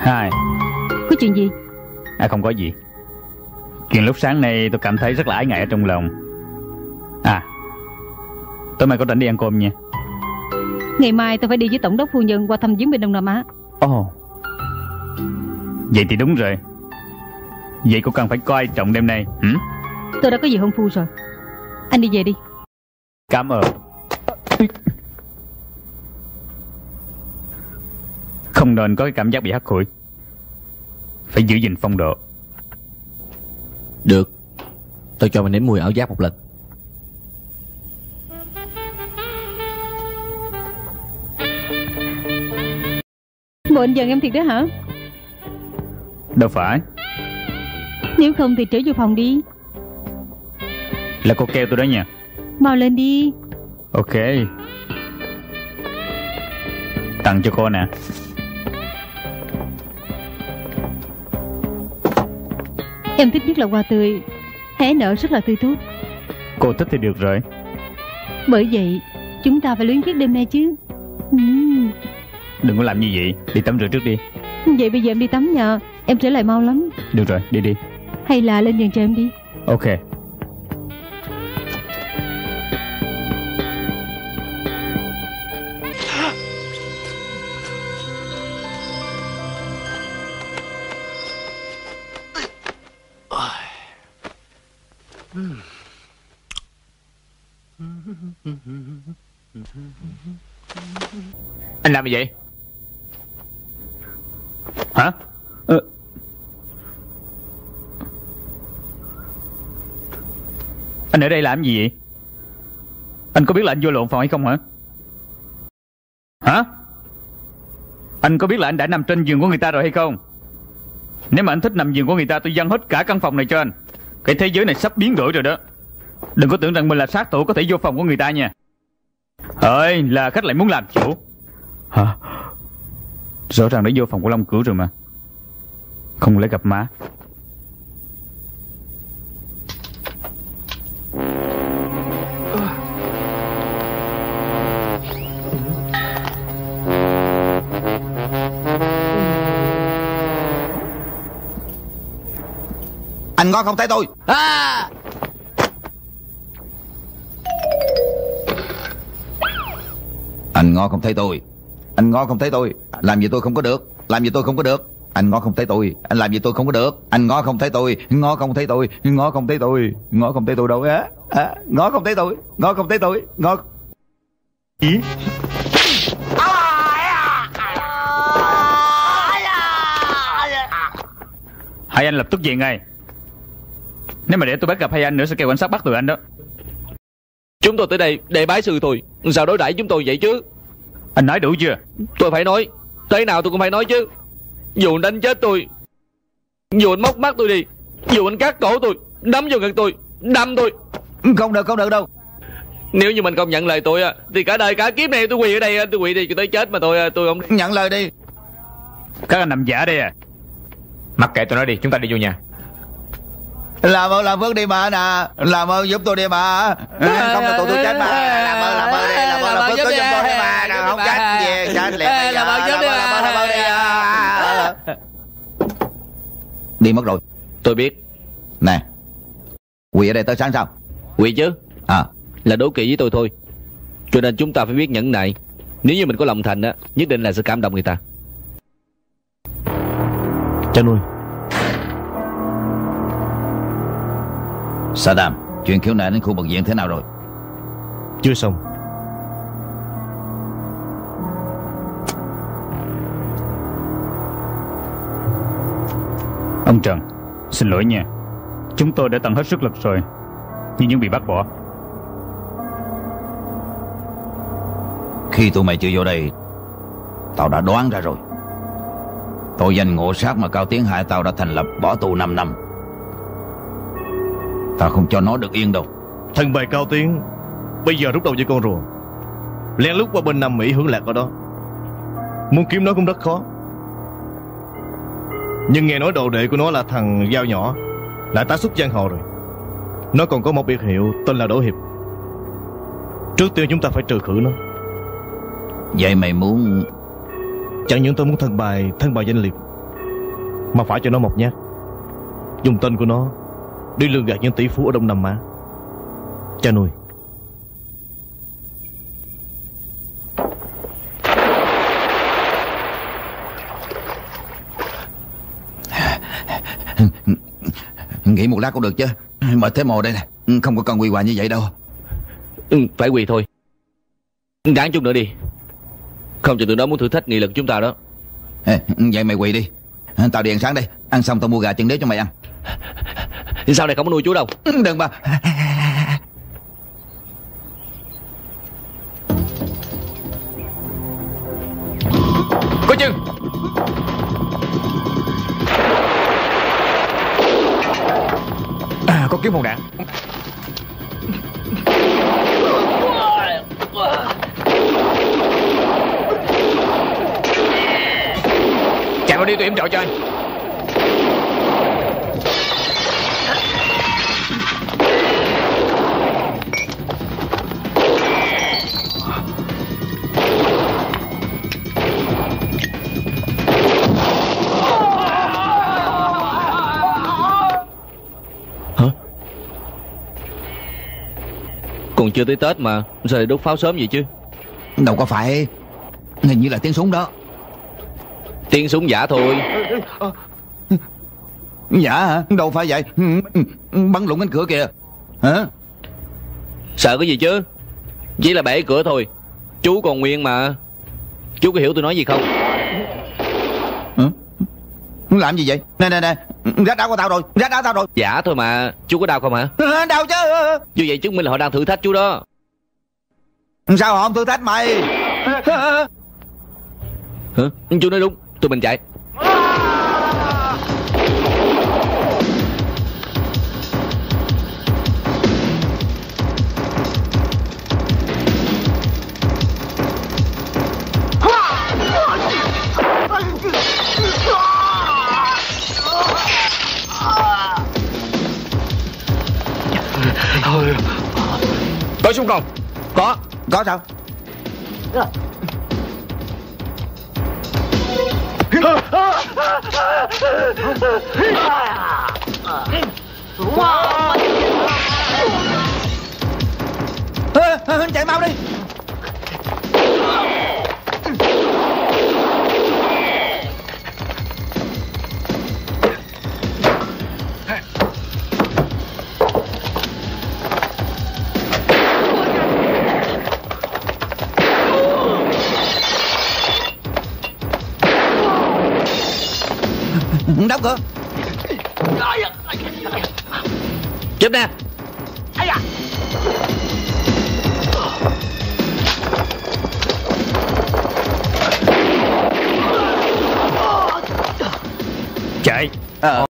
Hai. Có chuyện gì? À không có gì. Chuyện lúc sáng nay tôi cảm thấy rất là ái ngại ở trong lòng. À, tối mai có rảnh đi ăn cơm nha. Ngày mai tôi phải đi với tổng đốc phu nhân qua thăm viếng bên Đông Nam Á. Ồ oh. Vậy thì đúng rồi. Vậy cô cần phải coi trọng đêm nay. Hử? Tôi đã có gì hôn phu rồi. Anh đi về đi. Cảm ơn. Không nên có cái cảm giác bị hắt hủi. Phải giữ gìn phong độ. Được. Tôi cho mày nếm mùi ảo giác một lần. Bộ anh giận em thiệt đó hả? Đâu phải. Nếu không thì trở vô phòng đi. Là cô kêu tôi đó nha. Mau lên đi. Ok. Tặng cho cô nè. Em thích nhất là hoa tươi, hé nở rất là tươi tốt. Cô thích thì được rồi. Bởi vậy chúng ta phải luyến tiếc đêm nay chứ. uhm. Đừng có làm như vậy. Đi tắm rửa trước đi. Vậy bây giờ em đi tắm nha. Em trở lại mau lắm. Được rồi, đi đi. Hay là lên giường cho em đi. Ok. Anh làm gì vậy? Hả? Ờ. Anh ở đây làm gì vậy? Anh có biết là anh vô lộn phòng hay không hả? Hả? Anh có biết là anh đã nằm trên giường của người ta rồi hay không? Nếu mà anh thích nằm giường của người ta, tôi dâng hết cả căn phòng này cho anh. Cái thế giới này sắp biến đổi rồi đó. Đừng có tưởng rằng mình là sát thủ có thể vô phòng của người ta nha. Ơi, là khách lại muốn làm chủ. Hả? Rõ ràng đã vô phòng của Long Cửu rồi mà. Không lẽ gặp má. Anh Ngó không thấy tôi. À! Anh Ngó không thấy tôi. Anh Ngó không thấy tôi. Làm gì tôi không có được. Làm gì tôi không có được. Anh Ngó không thấy tôi. Anh làm gì tôi không có được. Anh Ngó không thấy tôi. Ngó không thấy tôi. Ngó không thấy tôi. Ngó không thấy tôi đâu á. À, Ngó không thấy tôi. Ngó không thấy tôi. Ngó. Ý? Hai anh lập tức về ngay. Nếu mà để tôi bắt gặp hai anh nữa sẽ kêu cảnh sát bắt tụi anh đó. Chúng tôi tới đây để bái sư thôi. Sao đối đãi chúng tôi vậy chứ? Anh nói đủ chưa? Tôi phải nói. Thế nào tôi cũng phải nói chứ. Dù anh đánh chết tôi, dù anh móc mắt tôi đi, dù anh cắt cổ tôi, đấm vô ngực tôi, đâm tôi. Không được, không được đâu. Nếu như mình không nhận lời tôi thì cả đời cả kiếp này tôi quỳ ở đây, tôi quỳ đi cho tới chết mà tôi tôi không nhận lời đi. Các anh nằm giả đây à? Mặc kệ tôi nói đi, chúng ta đi vô nhà. Làm ơn làm phước đi mà nè. Làm ơn giúp tôi đi mà. Không là tụi tôi chết mà. Làm ơn làm ơn đi. Làm ơn làm phước giúp tôi đi mà. Không chết về chết liền. Làm ơn giúp đi. Làm ơn làm ơn đi. Đi mất rồi. Tôi biết. Nè, quỳ ở đây tới sáng sao? Quỳ chứ. À, là đố kỵ với tôi thôi. Cho nên chúng ta phải biết nhẫn nại. Nếu như mình có lòng thành á, nhất định là sẽ cảm động người ta. Cha nuôi. Saddam, chuyện khiếu nại đến khu bệnh viện thế nào rồi? Chưa xong. Ông Trần, xin lỗi nha. Chúng tôi đã tận hết sức lực rồi, nhưng vẫn bị bắt bỏ. Khi tụi mày chưa vô đây, tao đã đoán ra rồi. Tội danh ngộ sát mà Cao Tiến hại tao đã thành lập bỏ tù năm năm. Tao không cho nó được yên đâu. Thằng bè Cao Tiến bây giờ rút đầu với con rùa, lén lút qua bên Nam Mỹ hưởng lạc ở đó. Muốn kiếm nó cũng rất khó. Nhưng nghe nói đồ đệ của nó là thằng Dao Nhỏ, lại tái xuất giang hồ rồi. Nó còn có một biệt hiệu tên là Đỗ Hiệp. Trước tiên chúng ta phải trừ khử nó. Vậy mày muốn... Chẳng những tôi muốn thân bài Thân bài danh liệt, mà phải cho nó một nhát, dùng tên của nó đi lường gạt những tỷ phú ở Đông Nam Á. Cha nuôi, nghỉ một lát cũng được chứ. Mệt thế mồ đây nè, không có cần quỳ hoài như vậy đâu. Ừ, phải quỳ thôi. Gắng chút nữa đi, không chừng tụi nó muốn thử thách nghị lực chúng ta đó. Ê, vậy mày quỳ đi, tao đi ăn sáng đây. Ăn xong tao mua gà chân đế cho mày ăn. Sau này không có nuôi chú đâu. Đừng mà. Coi chừng. À, có kiếm hồn đạn. Chạy vào đi, tôi yểm trợ cho anh. Còn chưa tới Tết mà sao lại đốt pháo sớm vậy chứ? Đâu có phải, hình như là tiếng súng đó. Tiếng súng giả thôi. Dạ hả? Đâu phải vậy. Bắn lụng cánh cửa kìa. Hả? Sợ cái gì chứ? Chỉ là bể cửa thôi. Chú còn nguyên mà. Chú có hiểu tôi nói gì không? Hả? Làm gì vậy? Nè nè nè, rát áo của tao rồi, rát áo tao rồi. Giả thôi mà. Chú có đau không hả? Đau chứ. Như vậy chứng minh là họ đang thử thách chú đó. Sao họ không thử thách mày? Hả? Chú nói đúng, tụi mình chạy. Có súng không? Có. Có sao? Chạy mau đi. Đóng cửa. Chụp nè. Chạy. Ờ.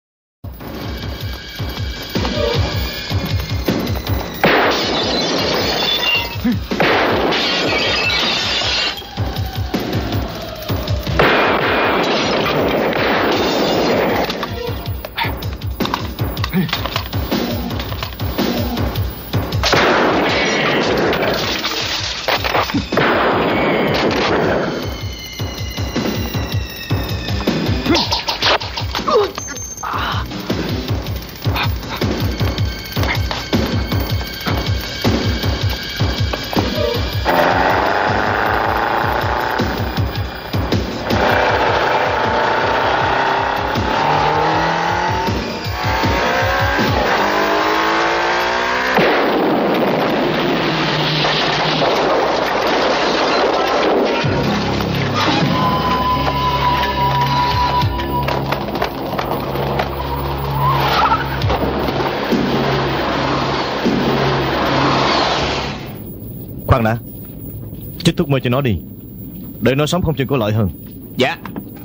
Khoan đã, chích thuốc mê cho nó đi, để nó sống không chừng có lợi hơn. Dạ.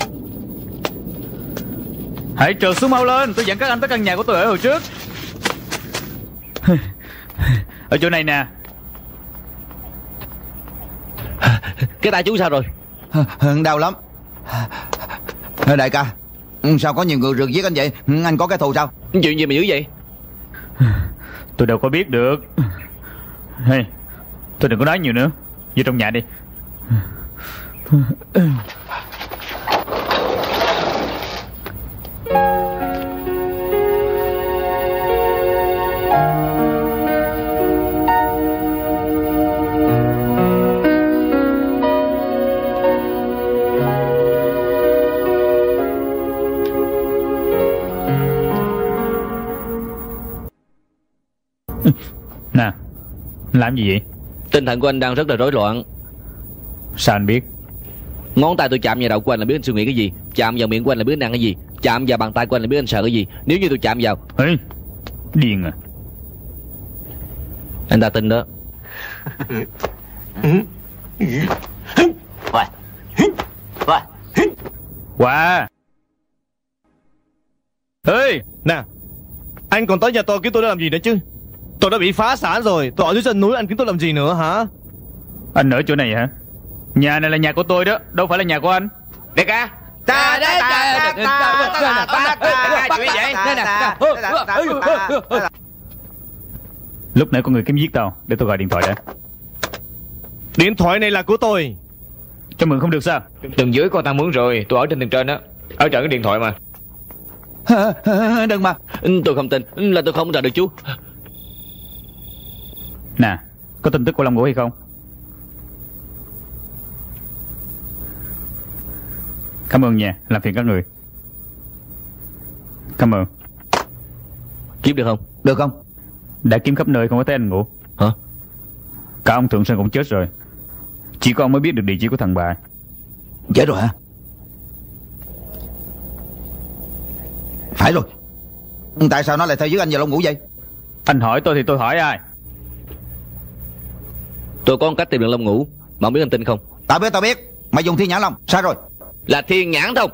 Hãy trượt xuống mau lên, tôi dẫn các anh tới căn nhà của tôi ở hồi trước. Ở chỗ này nè. Cái tay chú sao rồi? Đau lắm. Đại ca, sao có nhiều người rượt giết anh vậy? Anh có cái thù sao? Chuyện gì mà dữ vậy? Tôi đâu có biết được. Hey, tôi đừng có nói nhiều nữa. Vô trong nhà đi. Nè, làm gì vậy? Tinh thần của anh đang rất là rối loạn. Sao anh biết? Ngón tay tôi chạm vào đầu của anh là biết anh suy nghĩ cái gì, chạm vào miệng của anh là biết anh ăn cái gì, chạm vào bàn tay của anh là biết anh sợ cái gì. Nếu như tôi chạm vào... Ê, điên à. Anh ta tin đó. Wow. Ê, nè, anh còn tới nhà tôi kiếm tôi để làm gì nữa chứ? Tôi đã bị phá sản rồi, tôi ở dưới chân núi, anh kiếm tôi làm gì nữa hả? Anh ở chỗ này hả? Nhà này là nhà của tôi đó, đâu phải là nhà của anh. Đại ca. Ta đấy ta ta ta ta chuyện vậy. Lúc nãy có người kiếm giết tao, để tôi gọi điện thoại đã. Điện thoại này là của tôi. Cho mượn không được sao? Tầng dưới con ta mướn rồi, tôi ở trên tầng trên đó. Ở trận cái điện thoại mà. Đừng mà. Tôi không tin là tôi không ra được chú. Nè, có tin tức của Long Ngũ hay không? Cảm ơn nha, làm phiền các người. Cảm ơn. Kiếm được không? Được không? Đã kiếm khắp nơi không có thấy anh Ngũ. Hả? Cả ông Thượng Sơn cũng chết rồi. Chỉ có ông mới biết được địa chỉ của thằng bà. Chết rồi hả? Phải rồi. Tại sao nó lại theo dưới anh và Long Ngũ vậy? Anh hỏi tôi thì tôi hỏi ai? Tôi có một cách tìm được Long Ngũ, mà không biết anh tin không? Tao biết tao biết. Mày dùng Thiên Nhãn Long. Sai rồi. Là Thiên Nhãn Thông.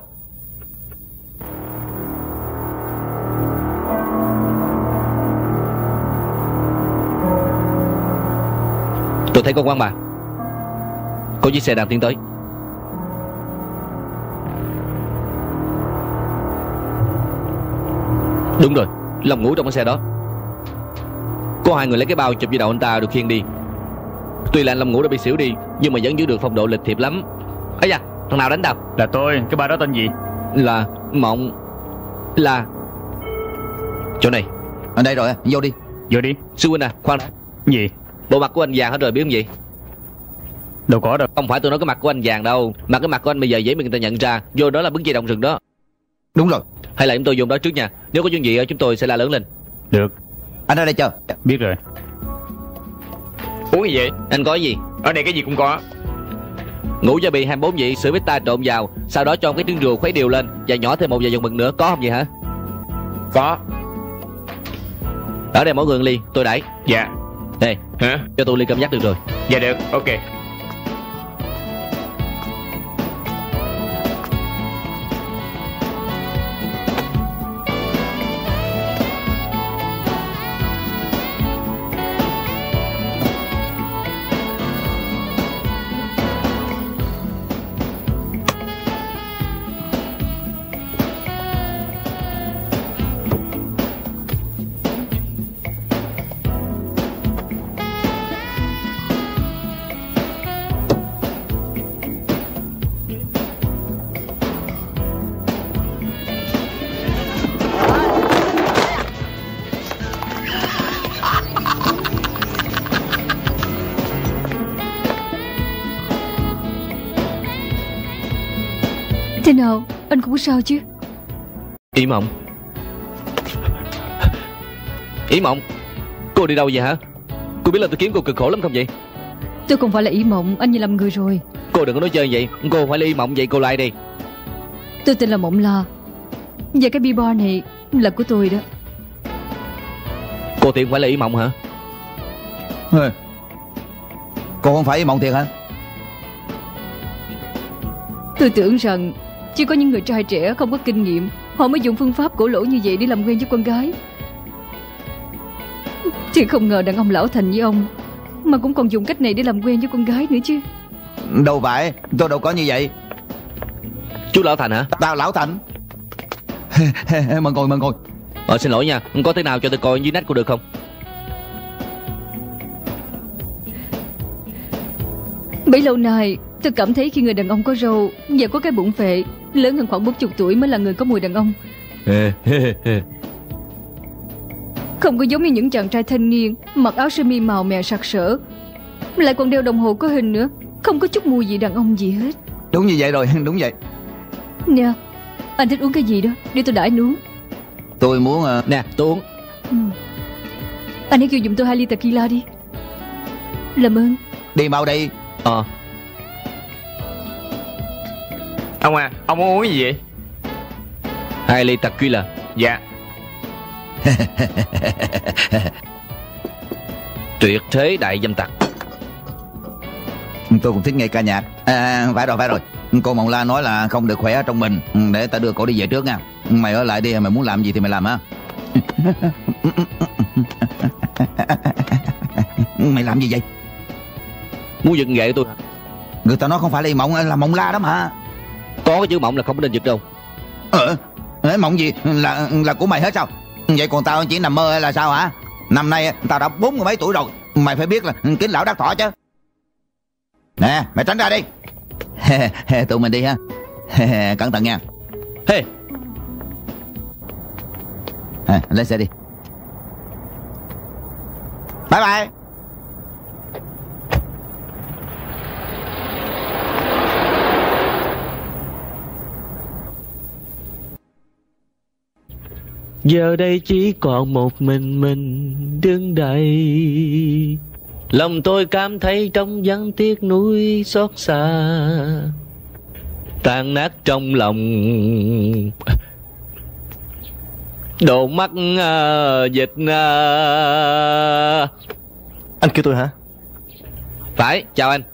Tôi thấy con quan bà, có chiếc xe đang tiến tới. Đúng rồi, Long Ngũ trong cái xe đó. Có hai người lấy cái bao chụp vào đầu anh ta được khiêng đi. Tuy là anh Long Ngũ đã bị xỉu đi, nhưng mà vẫn giữ được phong độ lịch thiệp lắm. Ấy da, thằng nào đánh đâu? Là tôi, cái bà đó tên gì? Là Mộng. Là chỗ này. Ở đây rồi, vô đi. Vô đi. Sư huynh à, khoan. Gì? Bộ mặt của anh vàng hết rồi biết không gì? Đâu có đâu. Không phải tôi nói cái mặt của anh vàng đâu, mà cái mặt của anh bây giờ dễ bị người ta nhận ra. Vô đó là bứng dây đồng rừng đó. Đúng rồi. Hay là chúng tôi dùng đó trước nha. Nếu có chuyện gì chúng tôi sẽ la lớn lên. Được. Anh ở đây chờ. Biết rồi. Uống gì vậy? Anh có gì? Ở đây cái gì cũng có. Ngũ gia bì hai mươi bốn vị, sữa bít ta trộn vào, sau đó cho cái trứng rùa khuấy đều lên và nhỏ thêm một vài dòng mực nữa, có không vậy hả? Có. Ở đây mỗi người một ly, tôi đãi. Dạ. Đây, Hả? cho tôi ly cơm dắt được rồi. Dạ được, ok. Thế nào, anh không có sao chứ? Ý Mộng. Ý Mộng, cô đi đâu vậy hả? Cô biết là tôi kiếm cô cực khổ lắm không vậy? Tôi không phải là Ý Mộng, anh như lầm người rồi. Cô đừng có nói chơi vậy. Cô không phải là Ý Mộng vậy, cô lại đi. Tôi tên là Mộng La. Và cái billboard này là của tôi đó. Cô thì không phải là Ý Mộng hả? Ừ. Cô không phải Mộng thiệt hả? Tôi tưởng rằng chỉ có những người trai trẻ không có kinh nghiệm họ mới dùng phương pháp cổ lỗ như vậy để làm quen với con gái. Thì không ngờ đàn ông lão thành như ông mà cũng còn dùng cách này để làm quen với con gái nữa chứ. Đâu phải, tôi đâu có như vậy. Chú Lão Thành hả? Tao Lão Thành. Mời ngồi, mời ngồi. Ờ xin lỗi nha, có thế nào cho tôi coi dưới nách cô được không? Bấy lâu nay tôi cảm thấy khi người đàn ông có râu và có cái bụng phệ lớn hơn khoảng bốn mươi tuổi mới là người có mùi đàn ông. Không có giống như những chàng trai thanh niên mặc áo sơ mi màu mè sặc sỡ, lại còn đeo đồng hồ có hình nữa, không có chút mùi gì đàn ông gì hết. Đúng như vậy rồi, đúng vậy. Nè, anh thích uống cái gì đó để tôi đãi anh uống. Tôi muốn uh... Nè tôi uống. Ừ. Anh hãy kêu giùm tôi hai ly tequila đi. Làm ơn. Đi mau đi. Ờ Ông à, ông muốn uống gì vậy? Hai ly tequila. Dạ. Tuyệt thế đại dâm tặc. Tôi cũng thích nghe ca nhạc. À, phải rồi, phải rồi. Cô Mộng La nói là không được khỏe ở trong mình. Để ta đưa cổ đi về trước nha. Mày ở lại đi, mày muốn làm gì thì mày làm ha. Mày làm gì vậy? Muốn giật ghệ tôi. Người ta nói không phải là Mộng, là Mộng La đó mà. Có cái chữ Mộng là không có nên giật đâu. Ờ, Mộng gì? Là là của mày hết sao? Vậy còn tao chỉ nằm mơ hay là sao hả? Năm nay tao đã bốn mươi mấy tuổi rồi. Mày phải biết là kính lão đắc thọ chứ. Nè, mày tránh ra đi. Tụi mình đi ha. Cẩn thận nha. Hey. À, lên xe đi. Bye bye. Giờ đây chỉ còn một mình mình đứng đây. Lòng tôi cảm thấy trong vắng tiếc nuối xót xa, tan nát trong lòng. Đồ mắt uh, dịch uh... Anh kêu tôi hả? Phải, chào anh.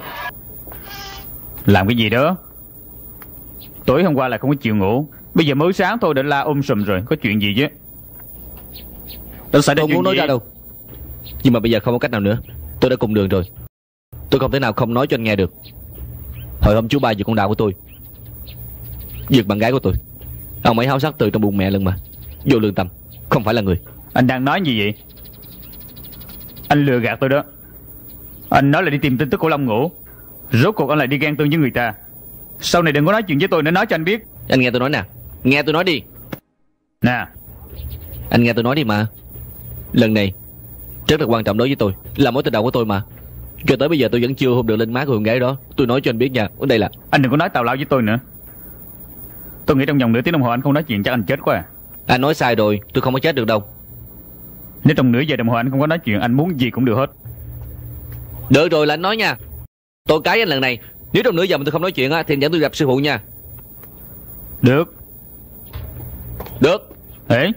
Làm cái gì đó? Tối hôm qua là không có chịu ngủ, bây giờ mới sáng thôi đã la ôm sùm rồi. Có chuyện gì chứ? Đâu phải không muốn nói ra đâu. Nhưng mà bây giờ không có cách nào nữa. Tôi đã cùng đường rồi. Tôi không thể nào không nói cho anh nghe được. Hồi hôm chú ba giật con đào của tôi, giật bạn gái của tôi. Ông ấy háo sắc từ trong bụng mẹ lần mà. Vô lương tâm, không phải là người. Anh đang nói gì vậy? Anh lừa gạt tôi đó. Anh nói là đi tìm tin tức của Long Ngũ. Rốt cuộc anh lại đi ghen tương với người ta. Sau này đừng có nói chuyện với tôi nữa, nói cho anh biết. Anh nghe tôi nói nè. Nghe tôi nói đi. Nè. Anh nghe tôi nói đi mà. Lần này rất là quan trọng đối với tôi, là mối tình đầu của tôi mà. Cho tới bây giờ tôi vẫn chưa hôn được lên má của con gái đó. Tôi nói cho anh biết nha. Ở đây là anh đừng có nói tào lao với tôi nữa. Tôi nghĩ trong vòng nửa tiếng đồng hồ anh không nói chuyện chắc anh chết quá à. Anh nói sai rồi, tôi không có chết được đâu. Nếu trong nửa giờ đồng hồ anh không có nói chuyện, anh muốn gì cũng được hết. Được rồi là anh nói nha. Tôi cái anh lần này, nếu trong nửa giờ mà tôi không nói chuyện á thì anh dẫn tôi gặp sư phụ nha. Được. Được. Ê.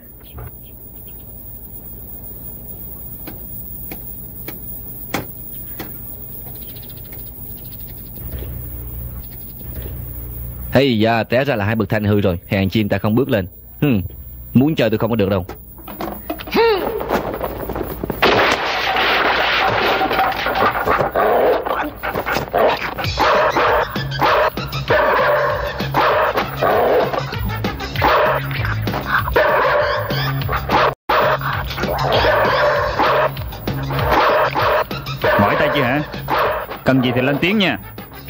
Hay da, té ra là hai bậc thang hư rồi. Hèn chi ta không bước lên. Hừm, muốn chơi tôi không có được đâu. Mỏi tay chưa hả? Cần gì thì lên tiếng nha.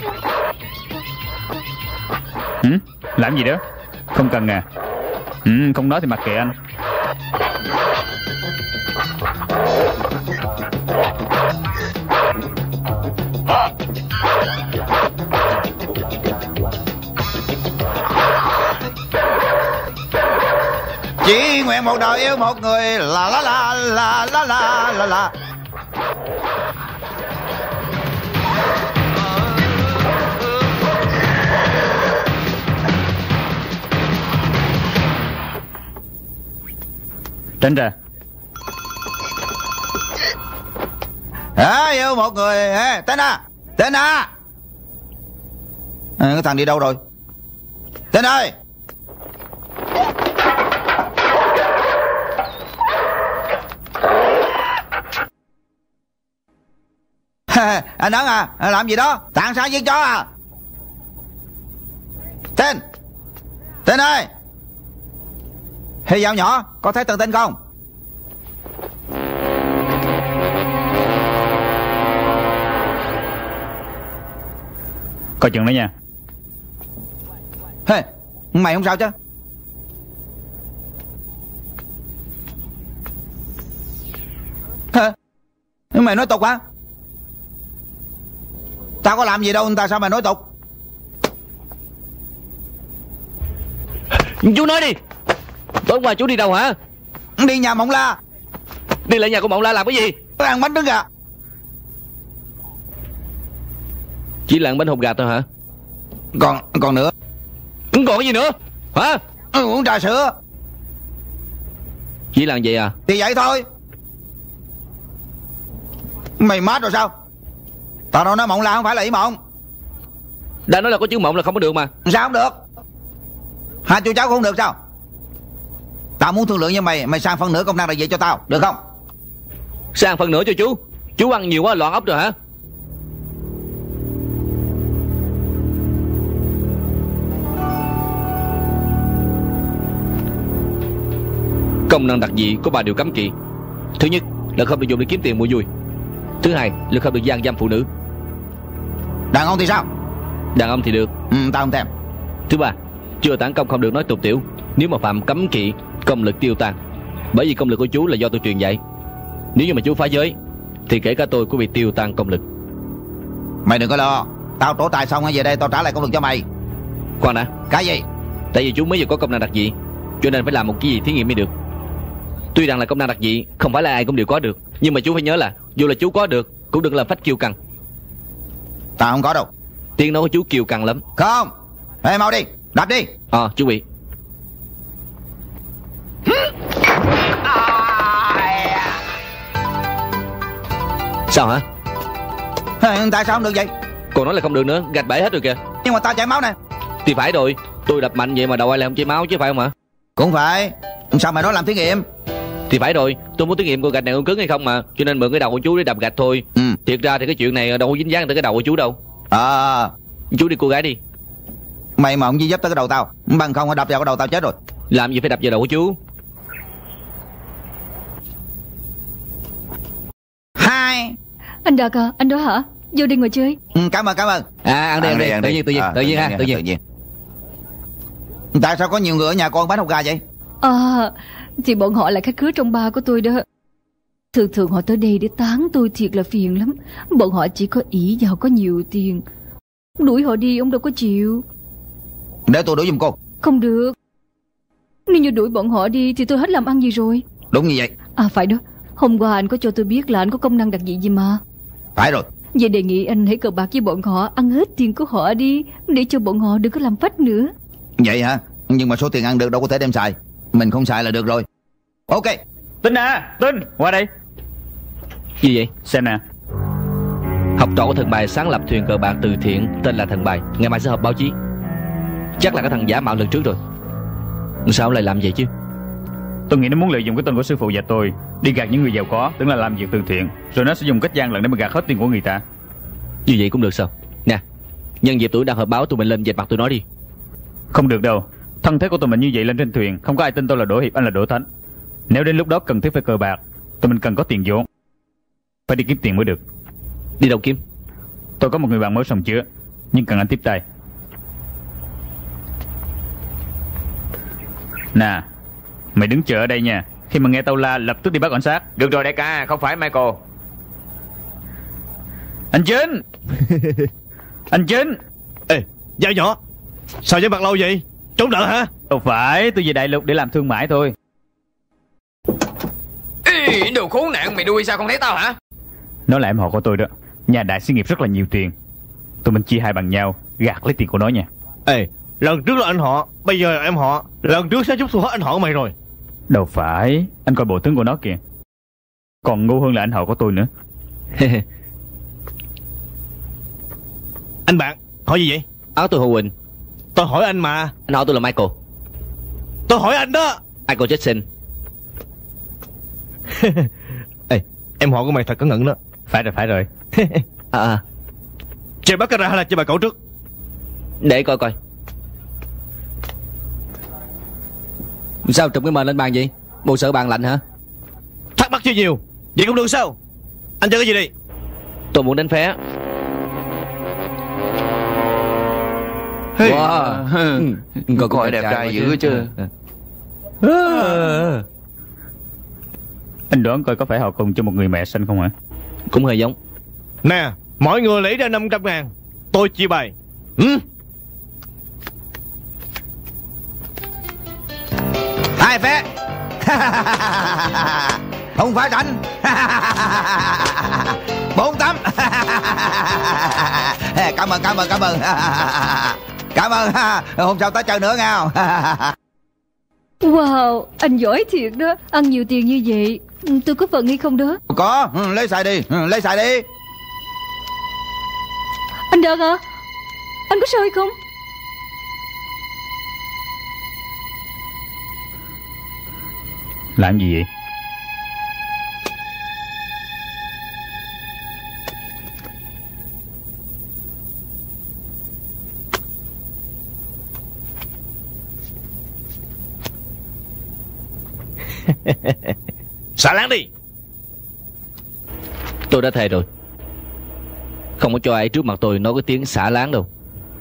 Ừ? Làm gì đó? Không cần à? Ừ, không nói thì mặc kệ anh. Chỉ nguyện một đời yêu một người. La la la la la la la la. Tránh ra. À, yêu một người. Ê, Tên à, Tên à, à, cái thằng đi đâu rồi? Tên ơi. Anh Ấn à, làm gì đó? Tàn sát giết chó à? Tên, Tên ơi. Hey dao nhỏ, có thấy Tần Tinh không? Coi chừng đó nha. Hey, mày không sao chứ? Hả? Mày nói tục hả? Tao có làm gì đâu, tao sao mày nói tục? Chú nói đi. Tối qua chú đi đâu hả? Đi nhà Mộng La. Đi lại nhà của Mộng La làm cái gì? Tôi ăn bánh trứng gà. Chỉ là ăn bánh hột gà thôi hả? Còn còn nữa. Còn cái gì nữa hả? Ừ, uống trà sữa. Chỉ làm vậy à? Thì vậy thôi. Mày mát rồi sao? Tao đâu nói Mộng La không phải là ý Mộng. Đã nói là có chữ Mộng là không có được mà. Sao không được? Hai chú cháu cũng không được sao? Tao muốn thương lượng với mày. Mày sang phân nửa công năng đặc dị cho tao, được không? Sang phần nữa cho chú. Chú ăn nhiều quá loạn ốc rồi hả? Công năng đặc dị có ba điều cấm kỵ. Thứ nhất là không được dùng để kiếm tiền mua vui. Thứ hai là không được gian dâm phụ nữ. Đàn ông thì sao? Đàn ông thì được. Ừ, tao không thèm. Thứ ba, chưa tản công không được nói tục tiểu. Nếu mà phạm cấm kỵ, công lực tiêu tan. Bởi vì công lực của chú là do tôi truyền dạy. Nếu như mà chú phá giới thì kể cả tôi cũng bị tiêu tan công lực. Mày đừng có lo. Tao trổ tài xong về đây tao trả lại công lực cho mày. Khoan đã. Cái gì? Tại vì chú mới vừa có công năng đặc dị, cho nên phải làm một cái gì thí nghiệm mới được. Tuy rằng là công năng đặc dị không phải là ai cũng đều có được, nhưng mà chú phải nhớ là dù là chú có được cũng đừng làm phách kiêu căng. Tao không có đâu. Tiếng nói của chú kiêu căng lắm. Không. Ê, mau đi, đạp đi. Ờ, à, chú bị. Sao hả? Tại sao không được vậy? Còn nói là không được nữa, gạch bể hết rồi kìa. Nhưng mà tao chảy máu nè. Thì phải rồi, tôi đập mạnh vậy mà đâu ai lại không chảy máu chứ phải không hả? Cũng phải. Sao mày nói làm thí nghiệm? Thì phải rồi, tôi muốn thí nghiệm coi gạch này có cứng hay không mà, cho nên mượn cái đầu của chú để đập gạch thôi. Ừ. Thiệt ra thì cái chuyện này đâu có dính dáng tới cái đầu của chú đâu. Ờ à, chú đi cô gái đi. Mày mà không gì dấp tới cái đầu tao, bằng không đập vào cái đầu tao chết rồi. Làm gì phải đập vào đầu của chú. Hai. Anh Đạt à, anh đó hả? Vô đi ngồi chơi. Ừ, cảm ơn cảm ơn. À, ăn đi ăn đi, tự nhiên tự nhiên tự nhiên ha, tự nhiên. Tại sao có nhiều người ở nhà con bán hột gà vậy? À, thì bọn họ là khách khứa trong bar của tôi đó. Thường thường họ tới đây để tán tôi, thiệt là phiền lắm. Bọn họ chỉ có ỷ vào có nhiều tiền. Đuổi họ đi ông đâu có chịu. Để tôi đuổi giùm cô. Không được. Nếu như đuổi bọn họ đi thì tôi hết làm ăn gì rồi. Đúng như vậy. À phải đó, hôm qua anh có cho tôi biết là anh có công năng đặc dị gì mà. Phải rồi. Vậy đề nghị anh hãy cờ bạc với bọn họ, ăn hết tiền của họ đi, để cho bọn họ đừng có làm phách nữa. Vậy hả? Nhưng mà số tiền ăn được đâu có thể đem xài. Mình không xài là được rồi. Ok. Tinh à, Tinh, qua đây. Gì vậy? Xem nè. Học trò của Thần Bài sáng lập thuyền cờ bạc từ thiện tên là Thần Bài, ngày mai sẽ họp báo chí. Chắc là cái thằng giả mạo lần trước rồi. Sao lại làm vậy chứ? Tôi nghĩ nó muốn lợi dụng cái tên của sư phụ và tôi đi gạt những người giàu có, tưởng là làm việc từ thiện, rồi nó sẽ dùng cách gian lận để mà gạt hết tiền của người ta. Như vậy cũng được sao? Nè, nhân dịp tụi đang họp báo, tụi mình lên dạch mặt tụi nó đi. Không được đâu. Thân thế của tụi mình như vậy lên trên thuyền, không có ai tin tôi là Đỗ Hiệp, anh là Đỗ Thánh. Nếu đến lúc đó cần thiết phải cờ bạc, tụi mình cần có tiền vốn, phải đi kiếm tiền mới được. Đi đâu kiếm? Tôi có một người bạn mới sòng chứa, nhưng cần anh tiếp tay. Nè, mày đứng chờ ở đây nha. Khi mà nghe tao la lập tức đi bắt cảnh sát. Được rồi đại ca, không phải Michael. Anh Chính. Anh Chính. Ê, dao nhỏ. Sao với mặt lâu vậy? Trốn nợ hả? Đâu phải, tôi về đại lục để làm thương mại thôi. Ê, đồ khốn nạn, mày đuôi sao không thấy tao hả? Nó là em họ của tôi đó. Nhà đại xí nghiệp rất là nhiều tiền. Tụi mình chia hai bằng nhau, gạt lấy tiền của nó nha. Ê, lần trước là anh họ, bây giờ là em họ. Lần trước sẽ chút thu hết anh họ của mày rồi. Đâu phải, anh coi bộ tướng của nó kìa. Còn ngu hơn là anh họ của tôi nữa. Anh bạn, hỏi gì vậy? Áo tôi Hồ Quỳnh. Tôi hỏi anh mà. Anh họ tôi là Michael. Tôi hỏi anh đó. Michael Jackson. Ê, em họ của mày thật cẩn thận đó. Phải rồi, phải rồi. À, à. Chơi baccarat hay là chơi bài cẩu trước? Để coi coi. Sao trùm cái mền lên bàn vậy? Bộ sợ bàn lạnh hả? Thắc mắc chưa nhiều. Vậy cũng được sao? Anh chơi cái gì đi? Tôi muốn đánh phé. Hey. Wow. Coi coi đẹp trai dữ chứ. Anh đoán coi có phải họ cùng cho một người mẹ sinh không hả? Cũng hơi giống. Nè, mỗi người lấy ra năm trăm ngàn. Tôi chia bài. Ừ? Hai vé. Không phải rảnh. Bốn tấm. Cảm ơn, cảm ơn, cảm ơn. Cảm ơn. Hôm sau tới chơi nữa nghe. Wow, anh giỏi thiệt đó. Ăn nhiều tiền như vậy, tôi có phần hay không đó? Có, lấy xài đi, lấy xài đi. Anh Đợt à, anh có sao hay không? Làm gì vậy? Xả láng đi. Tôi đã thề rồi, không có cho ai trước mặt tôi nói cái tiếng xả láng đâu.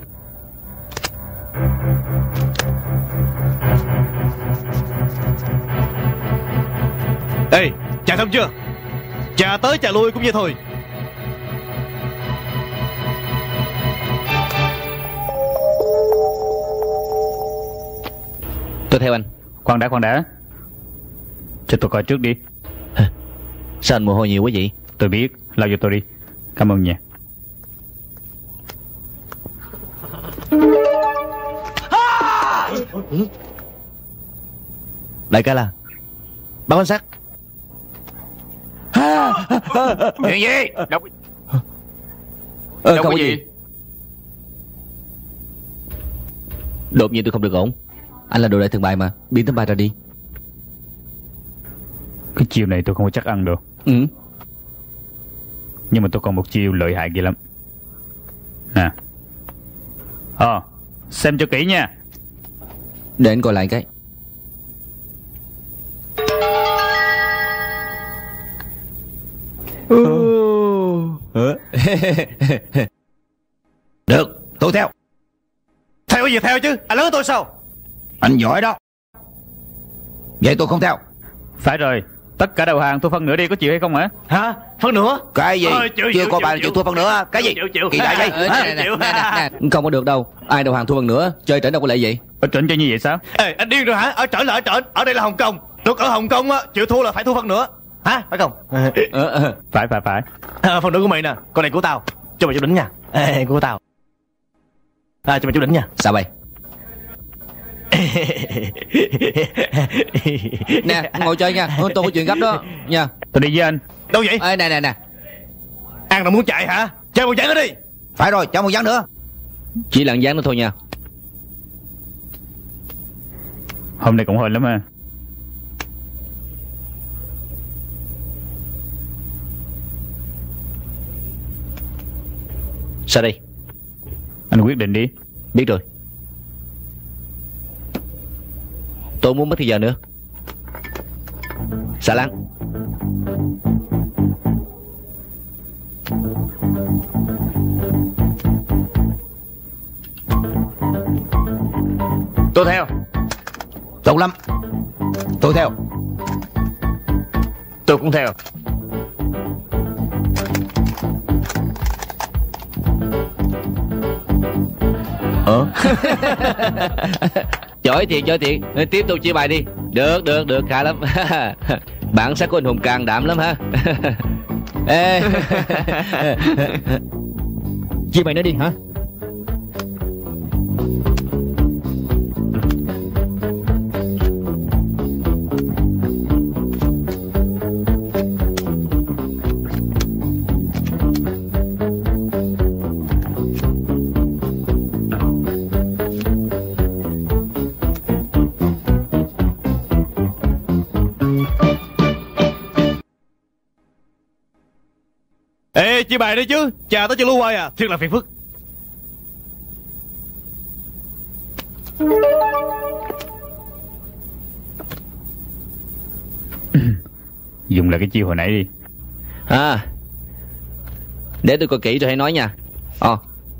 Ê, chạy thông chưa? Chà tới chà lui cũng vậy thôi. Tôi theo anh. Khoan đã, khoan đã. Cho tôi coi trước đi. Sao anh mồ hôi nhiều quá vậy? Tôi biết, lau cho tôi đi. Cảm ơn nha. Đại ca là báo quan sát. Chuyện gì? Đâu, Ờ, đâu không có có gì. gì. Đột nhiên tôi không được ổn. Anh là đồ đại thần bài mà, biến tấm bài ra đi. Cái chiêu này tôi không có chắc ăn được. Ừ. Nhưng mà tôi còn một chiêu lợi hại ghê lắm. Nè. Ờ, xem cho kỹ nha. Để anh coi lại cái. Được, tôi theo. Theo cái gì theo chứ? Anh lớn hơn tôi sao? Anh giỏi đó. Vậy tôi không theo. Phải rồi, tất cả đầu hàng thua phân nửa đi, có chịu hay không hả? Hả? Phân nữa? Cái gì? Ờ, chịu, Chưa chịu, có chịu, bạn chịu. chịu thua phân nữa. Cái gì? Chịu, chịu. Kỳ đại đây. Ờ, Hả? nè, nè, nè, nè. Không có được đâu. Ai đầu hàng thua bằng nữa, chơi trển đâu có lệ vậy. Ở trển cho như vậy sao? Ê, anh điên rồi hả? Ở trển là ở trển, ở đây là Hồng Kông. Luật ở Hồng Kông á, chịu thua là phải thua phân nữa. Hả? Phải không? Ờ, ờ. Phải, phải, phải. À, phần nữa của mày nè, con này của tao. Cho mày chút đỉnh nha. Ê, của tao. À, cho mày chút đỉnh nha. Sao vậy? Nè, ngồi chơi nha, tôi có chuyện gấp đó nha. Tôi đi với anh. Đâu vậy? Ê, nè nè nè. Ăn là muốn chạy hả? Chơi một ván nữa đi. Phải rồi, cho một ván nữa. Chỉ là dáng nữa thôi nha. Hôm nay cũng hên lắm ha. Sao đây? Anh quyết định đi. Biết rồi. Tôi muốn mất thời giờ nữa. Xả láng. Tôi theo. Tốt lắm. Tôi theo. Tôi cũng theo. Ờ. Giỏi thiệt, giỏi thiệt. Tiếp tục chia bài đi. Được, được, được, khá lắm. Bản sắc của anh hùng can đảm lắm ha. Ê. Chia bài nữa đi hả? Ê, chia bài đi chứ. Chà tới chưa lưu hoài à. Thiệt là phiền phức. Dùng lại cái chiêu hồi nãy đi. À, để tôi coi kỹ rồi hãy nói nha. Ờ.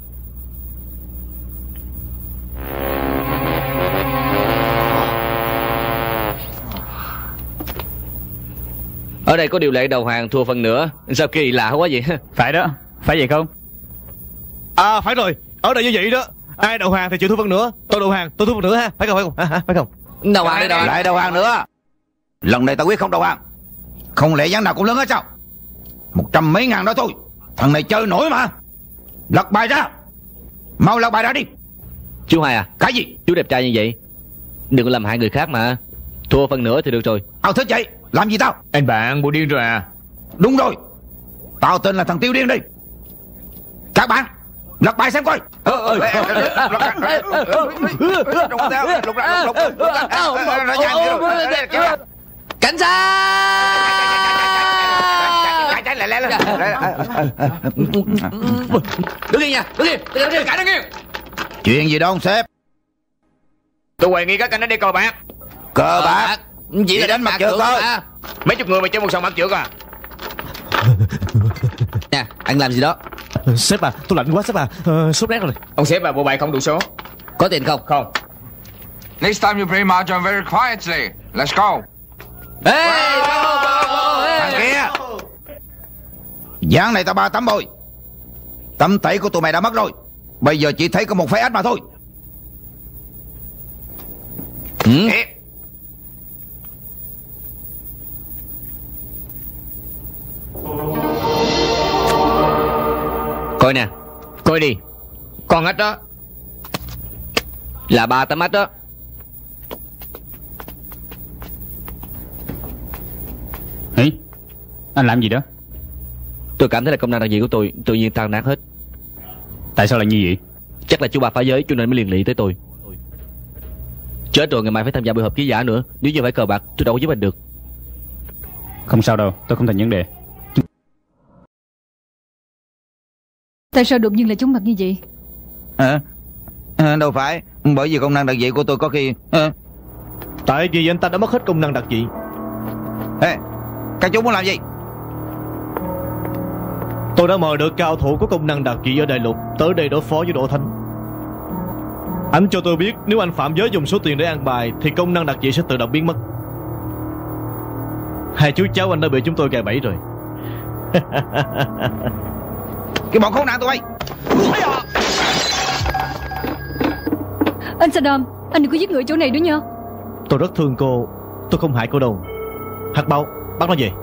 Ở đây có điều lệ đầu hàng thua phần nữa. Sao kỳ lạ quá vậy? Phải đó, phải vậy không? À, phải rồi. Ở đây như vậy đó. Ai đầu hàng thì chịu thua phân nữa. Tôi đầu hàng, tôi thua phân nữa ha. Phải không, phải không? À, hả? Phải không? Đầu hàng đi, đầu hàng. Lại đầu hàng nữa. Lần này tao quyết không đầu hàng. Không lẽ gián nào cũng lớn hết sao? Một trăm mấy ngàn đó thôi. Thằng này chơi nổi mà. Lật bài ra. Mau lật bài ra đi. Chú Hai à, Cái gì? chú đẹp trai như vậy đừng có làm hại người khác mà. Thua phần nữa thì được rồi. Tao thích vậy. Làm gì tao? Anh bạn bộ điên rồi à? Đúng rồi. Tao tên là thằng Tiêu Điên đi. Các bạn lật bài xem coi. Cảnh sát! Đứng yên nha, đứng yên, đứng yên, cả đứng yên. Chuyện gì đó ông sếp? Tôi hoài nghi các anh đã đi cờ bạc. Cờ bạc? Chỉ là đánh mặt trượt thôi. Mấy chục người mà chơi một sòng bạc trượt à? Nè, anh làm gì đó? Sếp à, tôi lạnh quá sếp à, ờ, sốt rét rồi. Ông sếp à, bộ bài không đủ số. Có tiền không? Không. Next time you play mahjong very quietly. Let's go. Ê, Thằng kia, ván này tao ba tấm rồi. Tấm tẩy của tụi mày đã mất rồi. Bây giờ chỉ thấy có một phái ách mà thôi. ừ. Coi nè, Coi đi. Con ếch đó là ba tấm ếch đó. Hí, anh làm gì đó? Tôi cảm thấy là công năng đặc dị của tôi tự nhiên tan nát hết. Tại sao lại như vậy? Chắc là chú ba phá giới cho nên mới liên lụy tới tôi. Chết rồi, ngày mai phải tham gia buổi họp ký giả nữa. Nếu như phải cờ bạc tôi đâu có giúp anh được. Không sao đâu, tôi không thành vấn đề. Tại sao đột nhiên lại trúng mặt như vậy? À, à, đâu phải. Bởi vì công năng đặc dị của tôi có khi à. Tại vì anh ta đã mất hết công năng đặc dị. Ê, các chú muốn làm gì? Tôi đã mời được cao thủ có công năng đặc dị ở đại lục tới đây đối phó với Đỗ Thánh. Anh cho tôi biết nếu anh phạm giới dùng số tiền để ăn bài thì công năng đặc dị sẽ tự động biến mất. Hai chú cháu anh đã bị chúng tôi gài bẫy rồi. Cái bọn khốn nạn tụi bay. Anh Saddam, anh đừng có giết người chỗ này nữa nha. Tôi rất thương cô. Tôi không hại cô đâu. Hạt Bao, bắt nó về.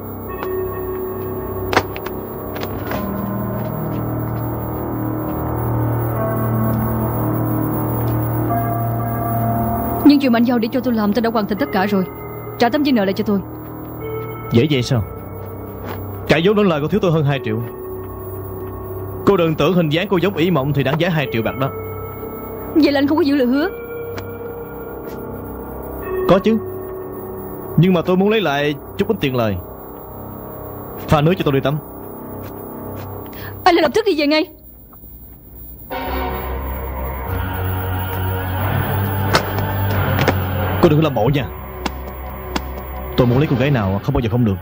Nhưng chuyện mà anh giao để cho tôi làm tôi đã hoàn thành tất cả rồi. Trả tấm giấy nợ lại cho tôi. Dễ vậy sao? Cả vốn lẫn lời cô thiếu tôi hơn hai triệu. Cô đừng tưởng hình dáng cô giống ỷ mộng thì đáng giá hai triệu bạc đó. Vậy là anh không có giữ lời hứa. Có chứ. Nhưng mà tôi muốn lấy lại chút ít tiền lời. Pha nước cho tôi đi tắm. Anh lập tức đi về ngay. Cô đừng có làm bộ nha. Tôi muốn lấy cô gái nào không bao giờ không được.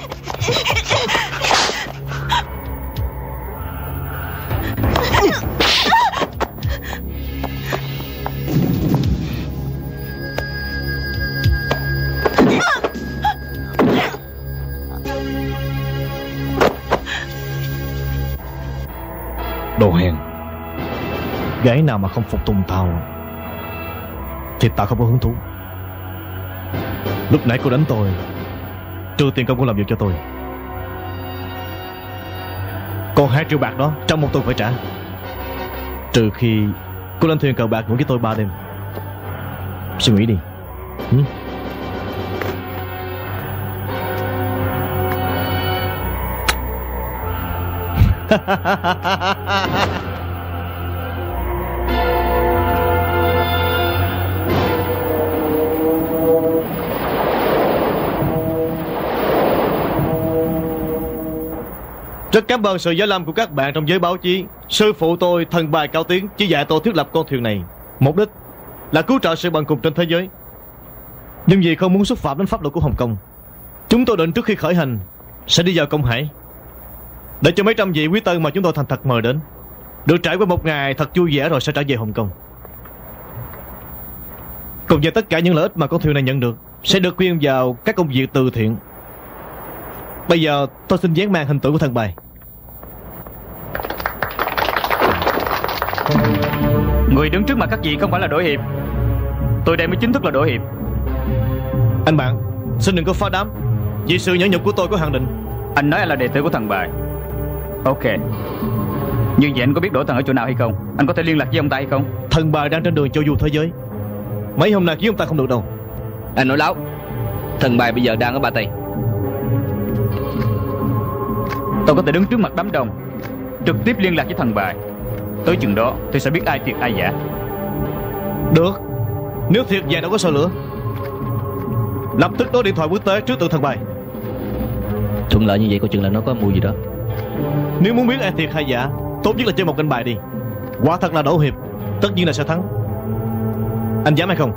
Đồ hèn. Gái nào mà không phục tùng tao thì tao không có hứng thú. Lúc nãy cô đánh tôi, trừ tiền công cô làm việc cho tôi. Còn hai triệu bạc đó trong một tuần phải trả. Trừ khi cô lên thuyền cờ bạc ngủ với tôi ba đêm. Suy nghĩ đi. ừ? Rất cảm ơn sự giải lâm của các bạn trong giới báo chí. Sư phụ tôi, thần bài cao tiếng, chỉ dạy tôi thiết lập con thuyền này. Mục đích là cứu trợ sự bần cùng trên thế giới. Nhưng vì không muốn xúc phạm đến pháp luật của Hồng Kông, chúng tôi định trước khi khởi hành sẽ đi vào Công Hải, để cho mấy trăm vị quý tân mà chúng tôi thành thật mời đến được trải qua một ngày thật vui vẻ rồi sẽ trở về Hồng Kông. Cùng với tất cả những lợi ích mà con thuyền này nhận được sẽ được quyên vào các công việc từ thiện. Bây giờ tôi xin dán mang hình tượng của thần bài. Người đứng trước mặt các vị không phải là Đỗ Hiệp. Tôi đây mới chính thức là Đỗ Hiệp. Anh bạn, xin đừng có phá đám. Vì sự nhẫn nhục của tôi có hạn định. Anh nói anh là đệ tử của thần bài. Ok. Như vậy anh có biết đổ thần ở chỗ nào hay không? Anh có thể liên lạc với ông ta hay không? Thần bài đang trên đường châu du thế giới. Mấy hôm nay với ông ta không được đâu. Anh nói láo. Thần bài bây giờ đang ở Ba Tây. Tôi có thể đứng trước mặt đám đông, trực tiếp liên lạc với thần bài. Tới chừng đó tôi sẽ biết ai thiệt ai giả. Được. Nếu thiệt vậy đâu có sợ lửa. Lập tức đối điện thoại quốc tế trước tượng thần bài. Thuận lợi như vậy coi chừng là nó có mùi gì đó. Nếu muốn biết ai thiệt hay giả, tốt nhất là chơi một canh bài đi. Quả thật là đổ hiệp, tất nhiên là sẽ thắng. Anh dám hay không?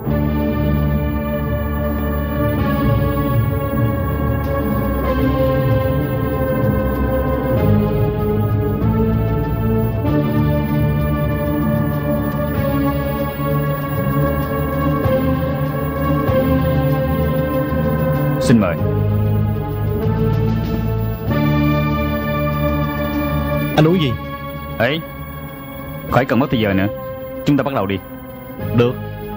Xin mời. Anh uống gì? Ấy, khỏi cần mất thời giờ nữa. Chúng ta bắt đầu đi. Được.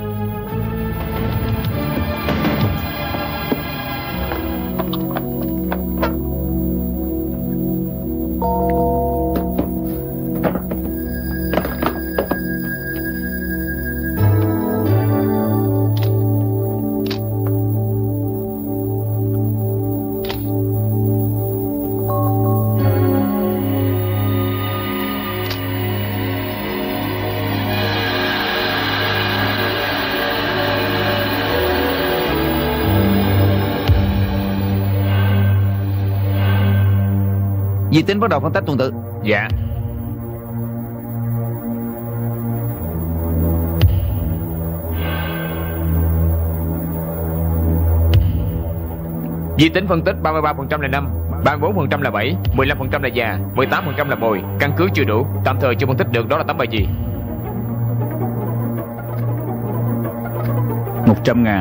Di Tính bắt đầu phân tích tuần tự. Dạ. Di tính phân tích ba mươi ba phần trăm là năm, ba mươi bốn phần trăm là bảy, mười lăm phần trăm là già, mười tám phần trăm là bồi. Căn cứ chưa đủ, tạm thời chưa phân tích được đó là tấm bài gì. Một trăm ngàn.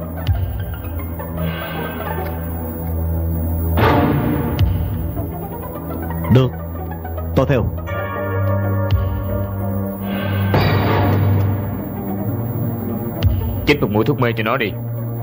Được. Tôi theo. Chích một mũi thuốc mê cho nó đi.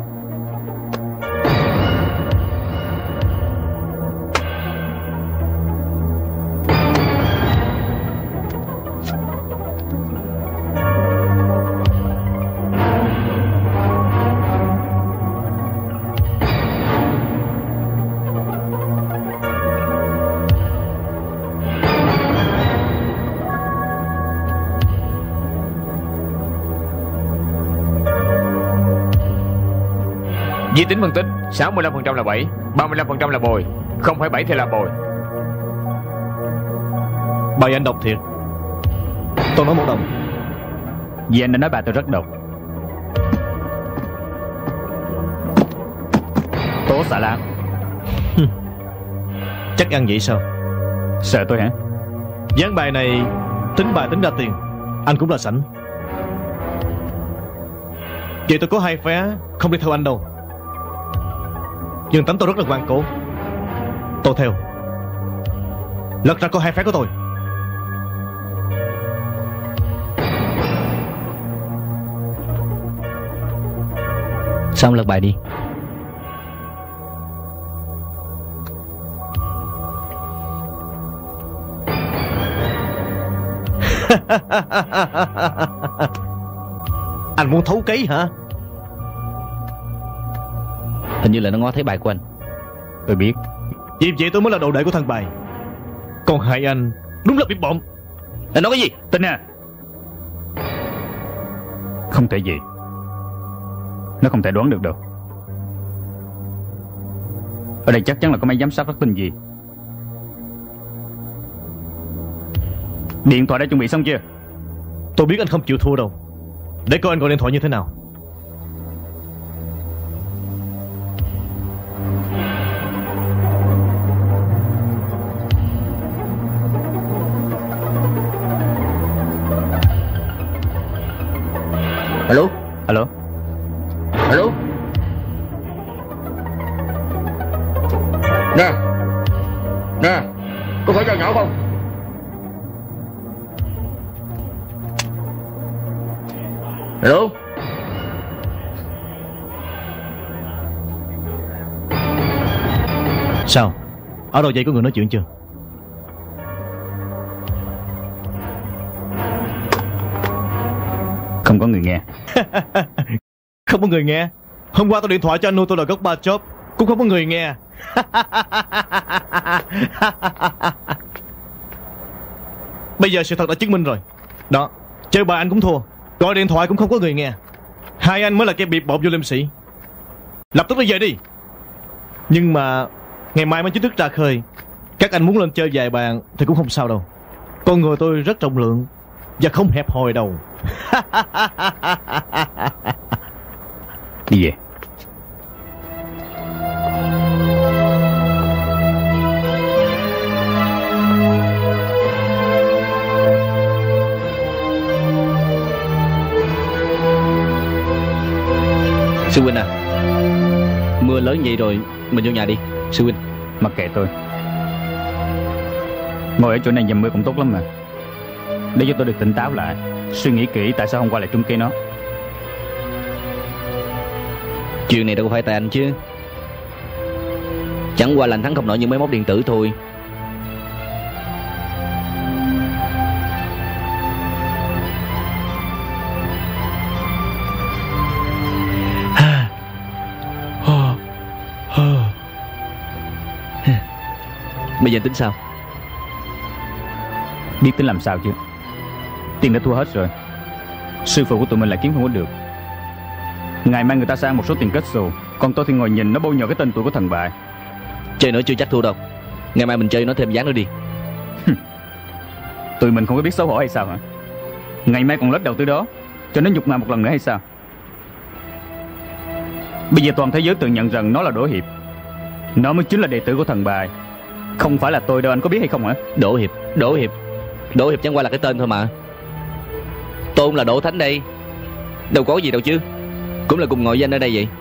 Di tính phân tích sáu mươi lăm phần trăm là bảy, ba mươi lăm phần trăm là bồi, không phải bảy thì là bồi. Bài anh độc thiệt. Tôi nói một đồng. Vì anh đã nói bà tôi rất độc. Tố xà lan. Chắc ăn vậy sao? Sợ tôi hả? Ván bài này tính bài tính ra tiền, anh cũng là sảnh. Vậy tôi có hai vé không đi theo anh đâu. Nhưng tánh tôi rất là ngoan cố. Tôi theo. Lật ra có hai phép của tôi. Xong lật bài đi. Anh muốn thấu cấy hả? Hình như là nó ngó thấy bài của anh. Tôi biết. Vì vậy tôi mới là đồ đệ của thằng bài. Còn hai anh đúng là bị bộn. Anh nói cái gì? Tin à? Không thể gì. Nó không thể đoán được đâu. Ở đây chắc chắn là có máy giám sát rất tinh vi. Điện thoại đã chuẩn bị xong chưa? Tôi biết anh không chịu thua đâu. Để coi anh gọi điện thoại như thế nào. Alo. Alo. Alo. Nè. Nè. Có phải cho nhỏ không? Alo. Sao? Ở đầu dây có người nói chuyện chưa? Không có người nghe. Không có người nghe. Hôm qua tôi điện thoại cho anh nuôi tôi là gốc ba chóp, cũng không có người nghe. Bây giờ sự thật đã chứng minh rồi. Đó, chơi bài anh cũng thua, gọi điện thoại cũng không có người nghe. Hai anh mới là kẻ bịp bợm vô liêm sĩ. Lập tức đi về đi. Nhưng mà ngày mai mới chính thức ra khơi. Các anh muốn lên chơi vài bàn thì cũng không sao đâu. Con người tôi rất trọng lượng và không hẹp hòi đâu. Đi về. Sư huynh à, mưa lớn vậy rồi, mình vô nhà đi. Sư huynh. Mặc kệ tôi. Ngồi ở chỗ này dầm mưa cũng tốt lắm mà, để cho tôi được tỉnh táo lại, suy nghĩ kỹ tại sao hôm qua lại trúng cây nó. Chuyện này đâu có phải tại anh chứ. Chẳng qua là anh thắng không nổi những máy móc điện tử thôi. Bây giờ tính sao? Biết tính làm sao chứ. Tiền đã thua hết rồi. Sư phụ của tụi mình lại kiếm không có được. Ngày mai người ta sang một số tiền kết xù, còn tôi thì ngồi nhìn nó bôi nhọ cái tên tuổi của thần bại. Chơi nữa chưa chắc thua đâu. Ngày mai mình chơi nó thêm ván nữa đi. Tụi mình không có biết xấu hổ hay sao hả? Ngày mai còn lết đầu tư đó, cho nó nhục mạ một lần nữa hay sao? Bây giờ toàn thế giới tự nhận rằng nó là Đỗ Hiệp. Nó mới chính là đệ tử của thần bài, không phải là tôi đâu, anh có biết hay không hả? Đỗ Hiệp, Đỗ Hiệp Đỗ Hiệp chẳng qua là cái tên thôi mà. Tôn là Đỗ Thánh đây, đâu có gì đâu chứ. Cũng là cùng ngồi danh ở đây vậy.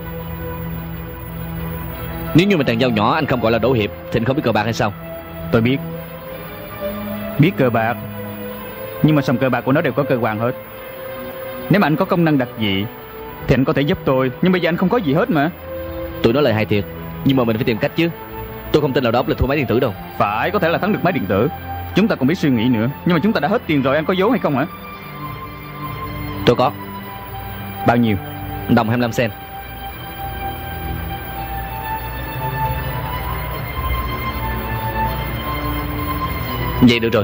Nếu như mà thằng dao nhỏ anh không gọi là Đỗ Hiệp thì anh không biết cờ bạc hay sao? Tôi biết. Biết cờ bạc, nhưng mà sòng cờ bạc của nó đều có cơ quan hết. Nếu mà anh có công năng đặc dị thì anh có thể giúp tôi, nhưng bây giờ anh không có gì hết mà. Tụi nó lời hay thiệt, nhưng mà mình phải tìm cách chứ. Tôi không tin là đó là thua máy điện tử đâu. Phải, có thể là thắng được máy điện tử. Chúng ta còn biết suy nghĩ nữa. Nhưng mà chúng ta đã hết tiền rồi, anh có giấu hay không hả? Tôi có. Bao nhiêu? Đồng hai mươi lăm sen. Vậy được rồi.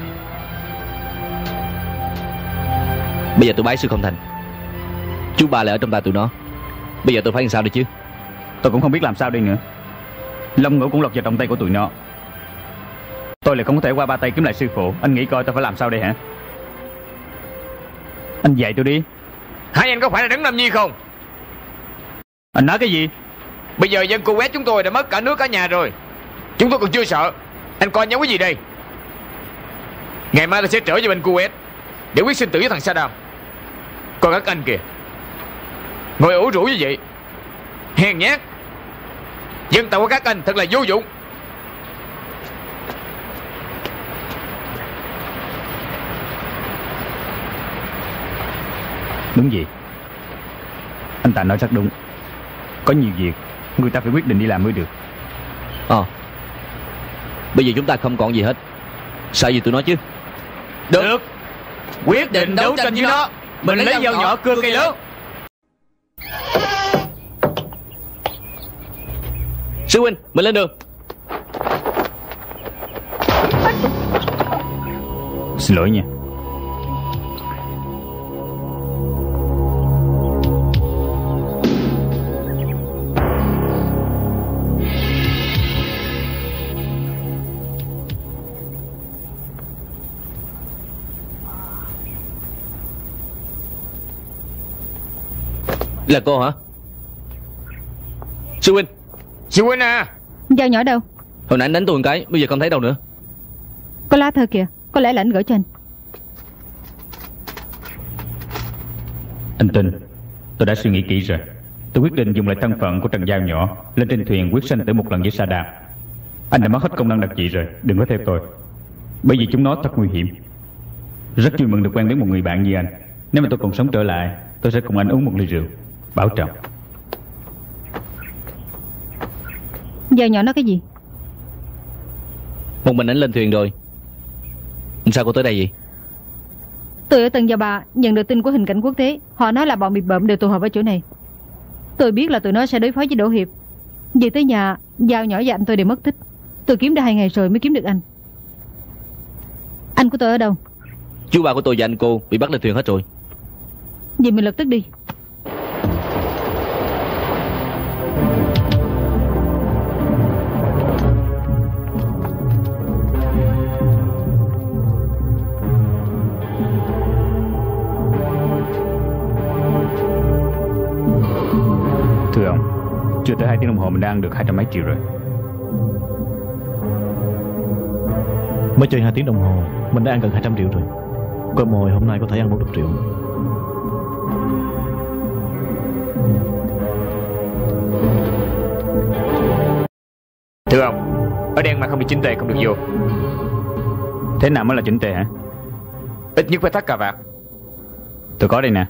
Bây giờ tôi bái sư không thành, chú ba lại ở trong tay tụi nó. Bây giờ tôi phải làm sao đây chứ? Tôi cũng không biết làm sao đây nữa. Long Ngũ cũng lọt vào trong tay của tụi nó. Tôi lại không có thể qua ba tay kiếm lại sư phụ. Anh nghĩ coi tôi phải làm sao đây hả? Anh dạy tôi đi. Hai anh có phải là Đấng Nam Nhi không? Anh nói cái gì? Bây giờ dân Kuwait chúng tôi đã mất cả nước cả nhà rồi. Chúng tôi còn chưa sợ. Anh coi nhắm cái gì đây? Ngày mai tôi sẽ trở về bên Kuwait để quyết sinh tử với thằng Saddam. Còn các anh kìa, ngồi ủ rũ như vậy, hèn nhát. Dân tộc của các anh thật là vô dụng. Đúng vậy, anh ta nói rất đúng. Có nhiều việc người ta phải quyết định đi làm mới được. Ờ à, bây giờ chúng ta không còn gì hết, sợ gì tụi nó chứ? Được, được. Quyết định đấu tranh với nó. Mình lấy dao nhỏ cưa cây lớn. Sư huynh, mình lên đường. Xin lỗi nha. Là cô hả? Sư huynh. Sư huynh à. Dao nhỏ đâu? Hồi nãy anh đánh tôi một cái, bây giờ không thấy đâu nữa. Có lá thơ kìa, có lẽ là anh gửi cho anh. Anh tin tôi đã suy nghĩ kỹ rồi. Tôi quyết định dùng lại thân phận của Trần Dao Nhỏ lên trên thuyền quyết sinh tử một lần với Saddam. Anh đã mất hết công năng đặc dị rồi, đừng có theo tôi. Bởi vì chúng nó thật nguy hiểm. Rất vui mừng được quen đến một người bạn như anh. Nếu mà tôi còn sống trở lại, tôi sẽ cùng anh uống một ly rượu. Bảo trọng. Dao nhỏ nó cái gì? Một mình ảnh lên thuyền rồi. Sao cô tới đây vậy? Tôi ở Tân Gia Ba nhận được tin của hình cảnh quốc tế. Họ nói là bọn bị bợm đều tụ họp ở chỗ này. Tôi biết là tụi nó sẽ đối phó với Đỗ Hiệp. Về tới nhà, Dao nhỏ và anh tôi đều mất tích. Tôi kiếm đã hai ngày rồi mới kiếm được anh. Anh của tôi ở đâu? Chú ba của tôi và anh cô bị bắt lên thuyền hết rồi. Vậy mình lập tức đi. Thưa ông, chưa tới hai tiếng đồng hồ mình đã ăn được hai trăm mấy triệu rồi. Mới chơi hai tiếng đồng hồ mình đã ăn gần hai trăm triệu rồi. Coi mồi hôm nay có thể ăn một triệu. Thưa ông, ở đen mà không bị chỉnh tề không được vô. Thế nào mới là chỉnh tề hả? Ít nhất phải thắt cà vạt. Tôi có đây nè.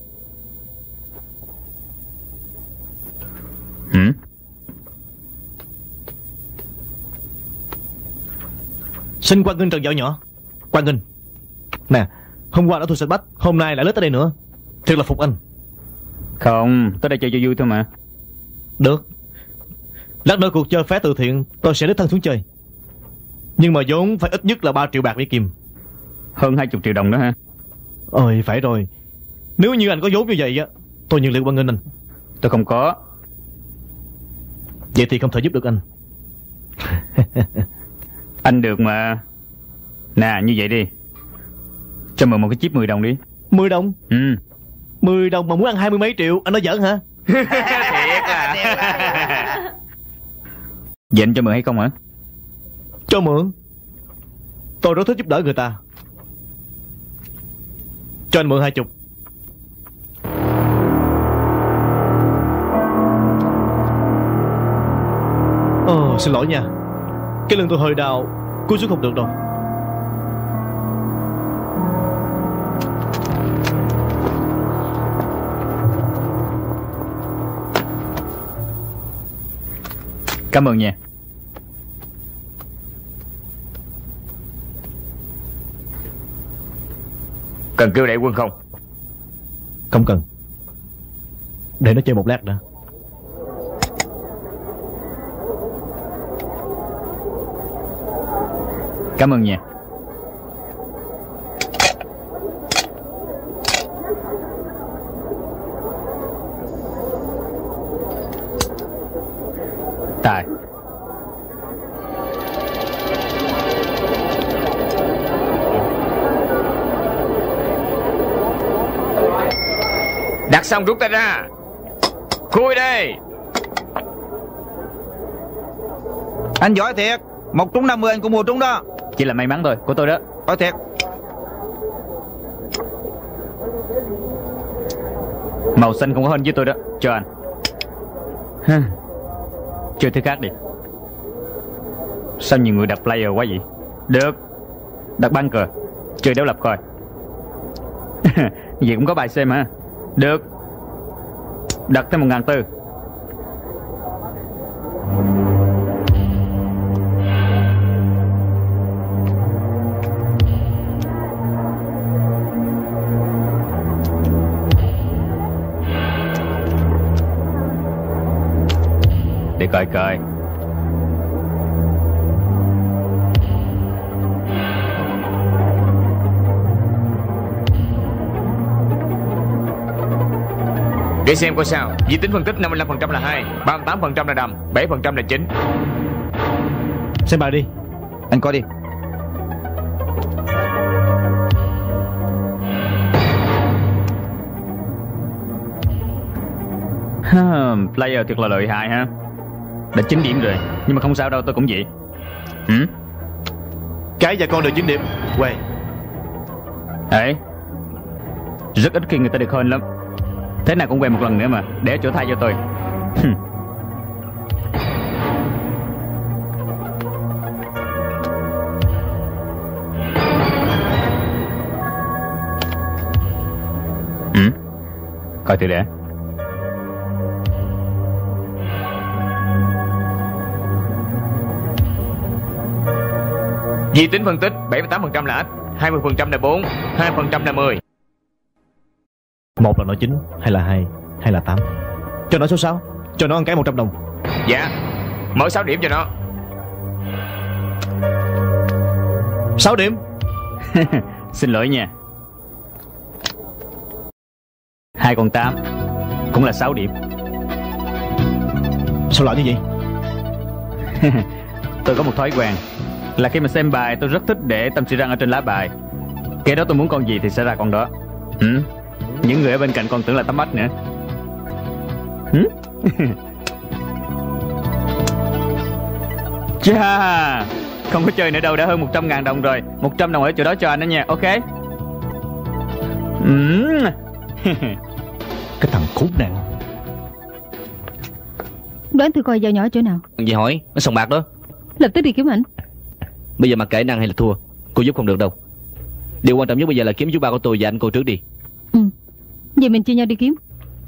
Hử? Xin Quang Nghinh Trần Dạo Nhỏ. Quang Nghinh, nè, hôm qua đã thu sạch bách, hôm nay lại lết tới đây nữa. Thật là phục anh. Không, tới đây chơi cho vui thôi mà. Được. Lát nữa cuộc chơi phá từ thiện tôi sẽ đích thân xuống chơi. Nhưng mà vốn phải ít nhất là ba triệu bạc để kìm. Hơn hai chục triệu đồng đó ha. Ôi phải rồi. Nếu như anh có vốn như vậy á, tôi nhận liệu Quang Nghinh anh. Tôi không có. Vậy thì không thể giúp được anh. Anh được mà. Nè như vậy đi, cho mượn một cái chip mười đồng đi. Mười đồng? Ừ. Mười đồng mà muốn ăn hai mươi mấy triệu, anh nói giỡn hả? Thiệt à. Vậy anh cho mượn hay không hả? Cho mượn. Tôi rất thích giúp đỡ người ta. Cho anh mượn hai chục. Ồ, xin lỗi nha. Cái lưng tôi hơi đau, cúi xuống không được đâu. Cảm ơn nha. Cần kêu đại quân không? Không cần. Để nó chơi một lát đã. Cảm ơn nha. Tài. Đặt xong rút tay ra. Khui đây. Anh giỏi thiệt. Một trúng năm mươi anh cũng mua trúng đó. Chỉ là may mắn thôi, của tôi đó. Có thiệt. Màu xanh không có hơn với tôi đó. Cho anh. Chơi thứ khác đi. Sao nhiều người đặt player quá vậy? Được. Đặt băng cờ. Chơi đấu lập coi. Vậy cũng có bài xem hả? Được. Đặt thêm một ngàn tư. Để coi coi. Để xem coi sao. Di tính phân tích năm mươi lăm phần trăm là hai, ba mươi tám phần trăm là đầm, bảy phần trăm là chính. Xem bài đi. Anh coi đi. Player thật là lợi hại ha. Đã chín điểm rồi. Nhưng mà không sao đâu, tôi cũng vậy. Ừ? Cái và con đều chín điểm. Quay. Đấy. Rất ít khi người ta được hơn lắm. Thế nào cũng quay một lần nữa mà. Để chỗ thay cho tôi. Ừ? Coi thử để. Di tính phân tích, bảy mươi tám phần trăm là ếch, hai mươi phần trăm là bốn, hai phần trăm là mười. Một là nó chín, hay là hai, hay là tám. Cho nó số sáu, cho nó ăn cái một trăm đồng. Dạ, mở sáu điểm cho nó. Sáu điểm. Xin lỗi nha. Hai con tám cũng là sáu điểm. Sao lại như vậy? Tôi có một thói quen là khi mà xem bài tôi rất thích để tâm sự răng ở trên lá bài. Kế đó tôi muốn con gì thì sẽ ra con đó. ừ? Những người ở bên cạnh còn tưởng là tấm ếch nữa. ừ? Chà, không có chơi nữa đâu, đã hơn một trăm ngàn đồng rồi. Một trăm đồng ở chỗ đó cho anh đó nha, ok? ừ. Cái thằng khốn nạn. Đoán thử coi dao nhỏ ở chỗ nào. Gì hỏi, nó sòng bạc đó. Lập tức đi kiếm ảnh. Bây giờ mặc kệ năng hay là thua, cô giúp không được đâu. Điều quan trọng nhất bây giờ là kiếm chú ba của tôi và anh cô trước đi. Ừ, vậy mình chia nhau đi kiếm.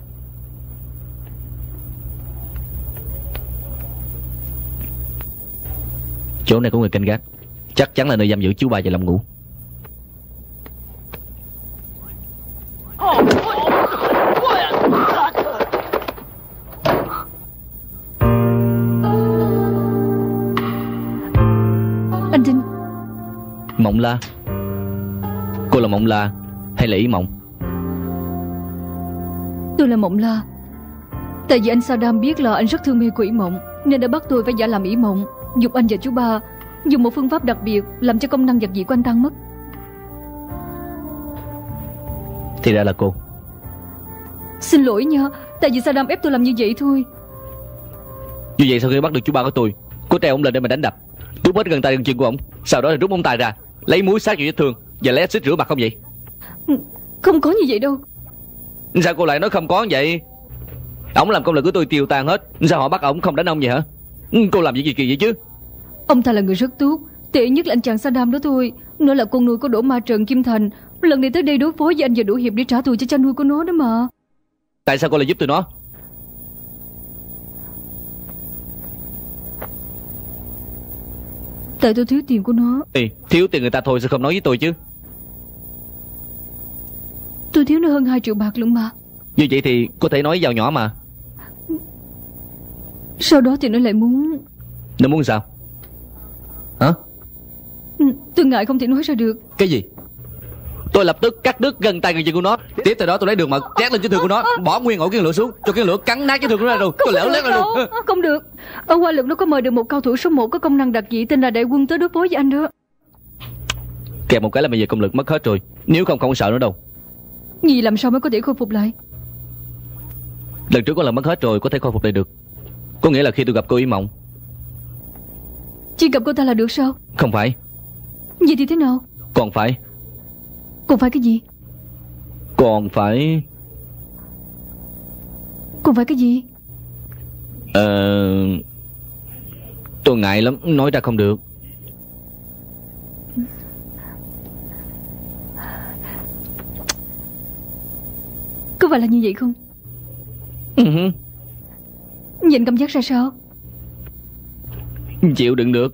Chỗ này có người canh gác, chắc chắn là nơi giam giữ chú ba và Lâm Ngũ. Anh Trinh. Mộng La. Cô là Mộng La hay là Ý Mộng? Tôi là Mộng La. Tại vì anh Saddam biết là anh rất thương mê của Ý Mộng, nên đã bắt tôi phải giả làm Ý Mộng, dục anh và chú ba dùng một phương pháp đặc biệt làm cho công năng giật dị của anh tan mất. Thì ra là cô. Xin lỗi nha, tại vì Saddam ép tôi làm như vậy thôi. Như vậy sau khi bắt được chú ba của tôi, cô treo ông lên để mà đánh đập, rút hết gân tay gân chân của ông, sau đó là rút móng tay ra, lấy muối sát vào vết thương và lấy axit rửa mặt không vậy? Không có như vậy đâu. Sao cô lại nói không có vậy? Ông làm công lực của tôi tiêu tan hết, sao họ bắt ông không đánh ông vậy hả? Cô làm gì kỳ kỳ vậy chứ? Ông ta là người rất tốt, tệ nhất là anh chàng Saddam đó thôi. Nó là con nuôi của Đỗ Ma Trần Kim Thành, lần này tới đây đối phó với anh và Đỗ Hiệp để trả thù cho cha nuôi của nó đó mà. Tại sao cô lại giúp tôi nó? Tại tôi thiếu tiền của nó. Ê, thiếu tiền người ta thôi sao không nói với tôi chứ? Tôi thiếu nó hơn hai triệu bạc lận mà. Như vậy thì có thể nói vào nhỏ mà. Sau đó thì nó lại muốn. Nó muốn sao? Hả? Tôi ngại không thể nói ra được. Cái gì? Tôi lập tức cắt đứt gân tay gân chân của nó. Tiếp theo đó tôi lấy đường mật trét lên vết thương của nó, bỏ nguyên ổ kiến lửa xuống, cho kiến lửa cắn nát vết thương của nó ra rồi. Tôi lẻo lét ra luôn. Không được. Ở Hoa Lực nó có mời được một cao thủ số một có công năng đặc dị tên là Đại Quân tới đối phó với anh đó. Kèm một cái là bây giờ công lực mất hết rồi. Nếu không không sợ nữa đâu. Vì làm sao mới có thể khôi phục lại? Lần trước có lần mất hết rồi, có thể khôi phục lại được. Có nghĩa là khi tôi gặp cô Ý Mộng. Chỉ gặp cô ta là được sao? Không phải. Vậy thì thế nào? Còn phải. Còn phải cái gì? Còn phải. Còn phải cái gì? Ờ... Tôi ngại lắm, nói ra không được. Có phải là như vậy không? Uh-huh. Nhìn cảm giác ra sao? Chịu đựng được.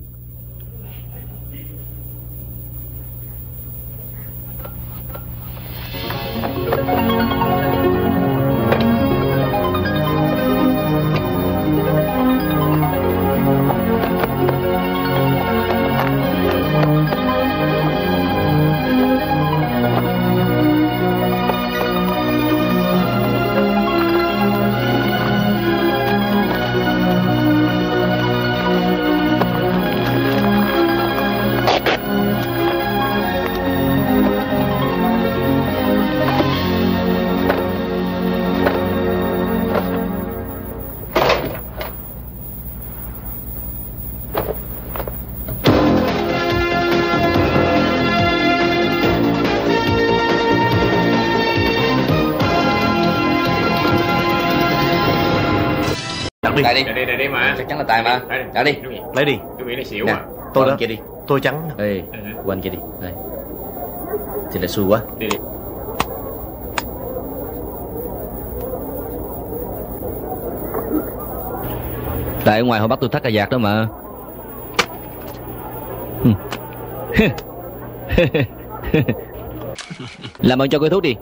Lại đi. Đây đây đây mà. Chắc chắn là tài mà. Đã đi. Lấy đi. Tôi nghĩ là xỉu Nè, à. Tôi đó. kia đi. Tôi trắng. Ê, quanh kia đi. Đây. Thì là xui quá. Đi đi. Tại ở ngoài họ bắt tôi thắt cà vạt đó mà. Ừ. Làm ơn cho gói thuốc đi.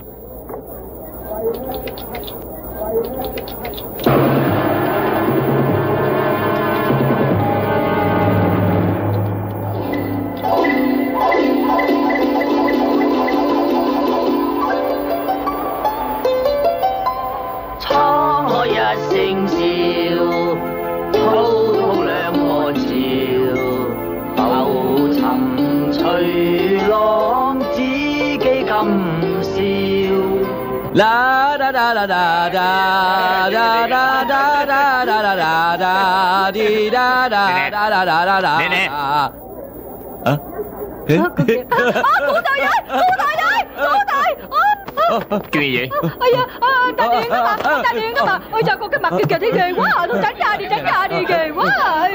La da da da da da da da da da da da da da đi da da da da da da da. Nè nè. Ờ. Cứu tôi với, cứu tôi với, cứu tôi. Chuyện gì vậy? Ôi da, ta điên đó bà, ta điên đó bà. Ôi trời, con cái mặt kia kìa thấy ghê quá à. Thôi tránh ra đi, tránh ra đi, ghê quá à.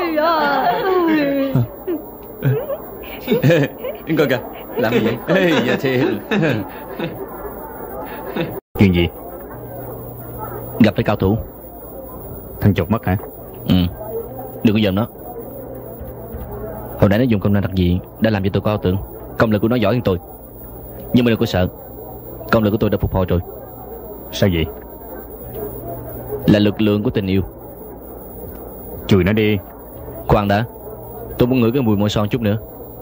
Coi kìa, làm gì vậy? Ê, dạ thiệt. Chuyện gì? Gặp phải cao thủ. Thằng chuột mất hả? Ừ. Đừng có giận nó. Hồi nãy nó dùng công năng đặc dị đã làm cho tôi có ảo tưởng công lực của nó giỏi hơn tôi. Nhưng mà đừng có sợ, công lực của tôi đã phục hồi rồi. Sao vậy? Là lực lượng của tình yêu. Chùi nó đi. Khoan đã, tôi muốn ngửi cái mùi môi son chút nữa.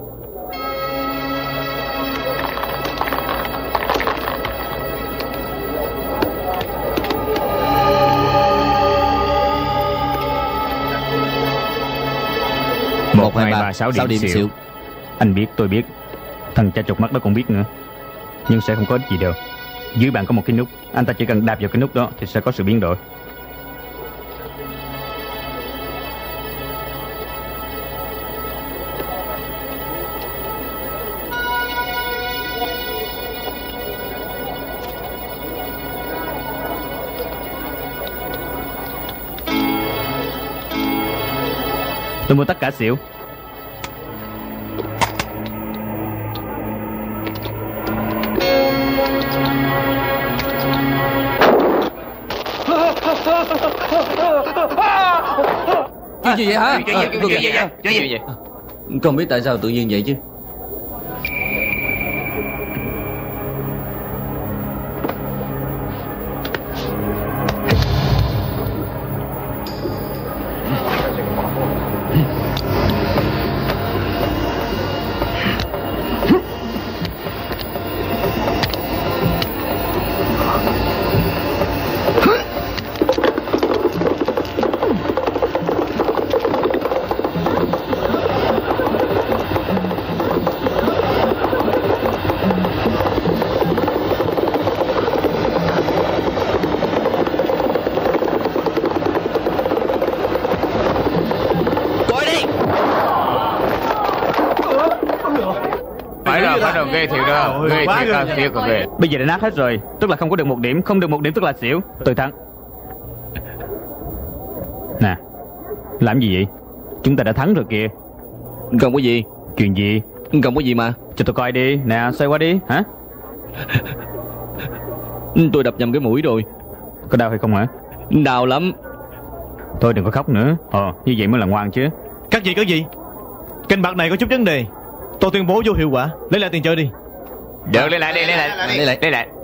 Một, hai, ba, sáu điểm, điểm xỉu. xỉu Anh biết, tôi biết. Thằng cha chuột mắt đó cũng biết nữa. Nhưng sẽ không có ích gì đâu. Dưới bàn có một cái nút, anh ta chỉ cần đạp vào cái nút đó thì sẽ có sự biến đổi. Tôi mua tất cả xỉu. Chuyện gì vậy hả? Chuyện gì vậy? Chuyện gì vậy? Không biết tại sao tự nhiên vậy chứ. Ghê thiệt đó, ghê thiệt đó, thiệt còn ghê. Bây giờ đã nát hết rồi, tức là không có được một điểm, không được một điểm tức là xỉu. Tôi thắng. Nè, làm gì vậy? Chúng ta đã thắng rồi kìa. Không có gì. Chuyện gì? Không có gì mà. Cho tôi coi đi, nè, xoay qua đi, hả? Tôi đập nhầm cái mũi rồi. Có đau hay không hả? Đau lắm. Thôi đừng có khóc nữa. Ờ, như vậy mới là ngoan chứ. Các gì các gì? Kênh bạc này có chút vấn đề. Tôi tuyên bố vô hiệu quả. Lấy lại tiền chơi đi. Được, lấy lại đi, lấy lại, lấy lại, lấy lại.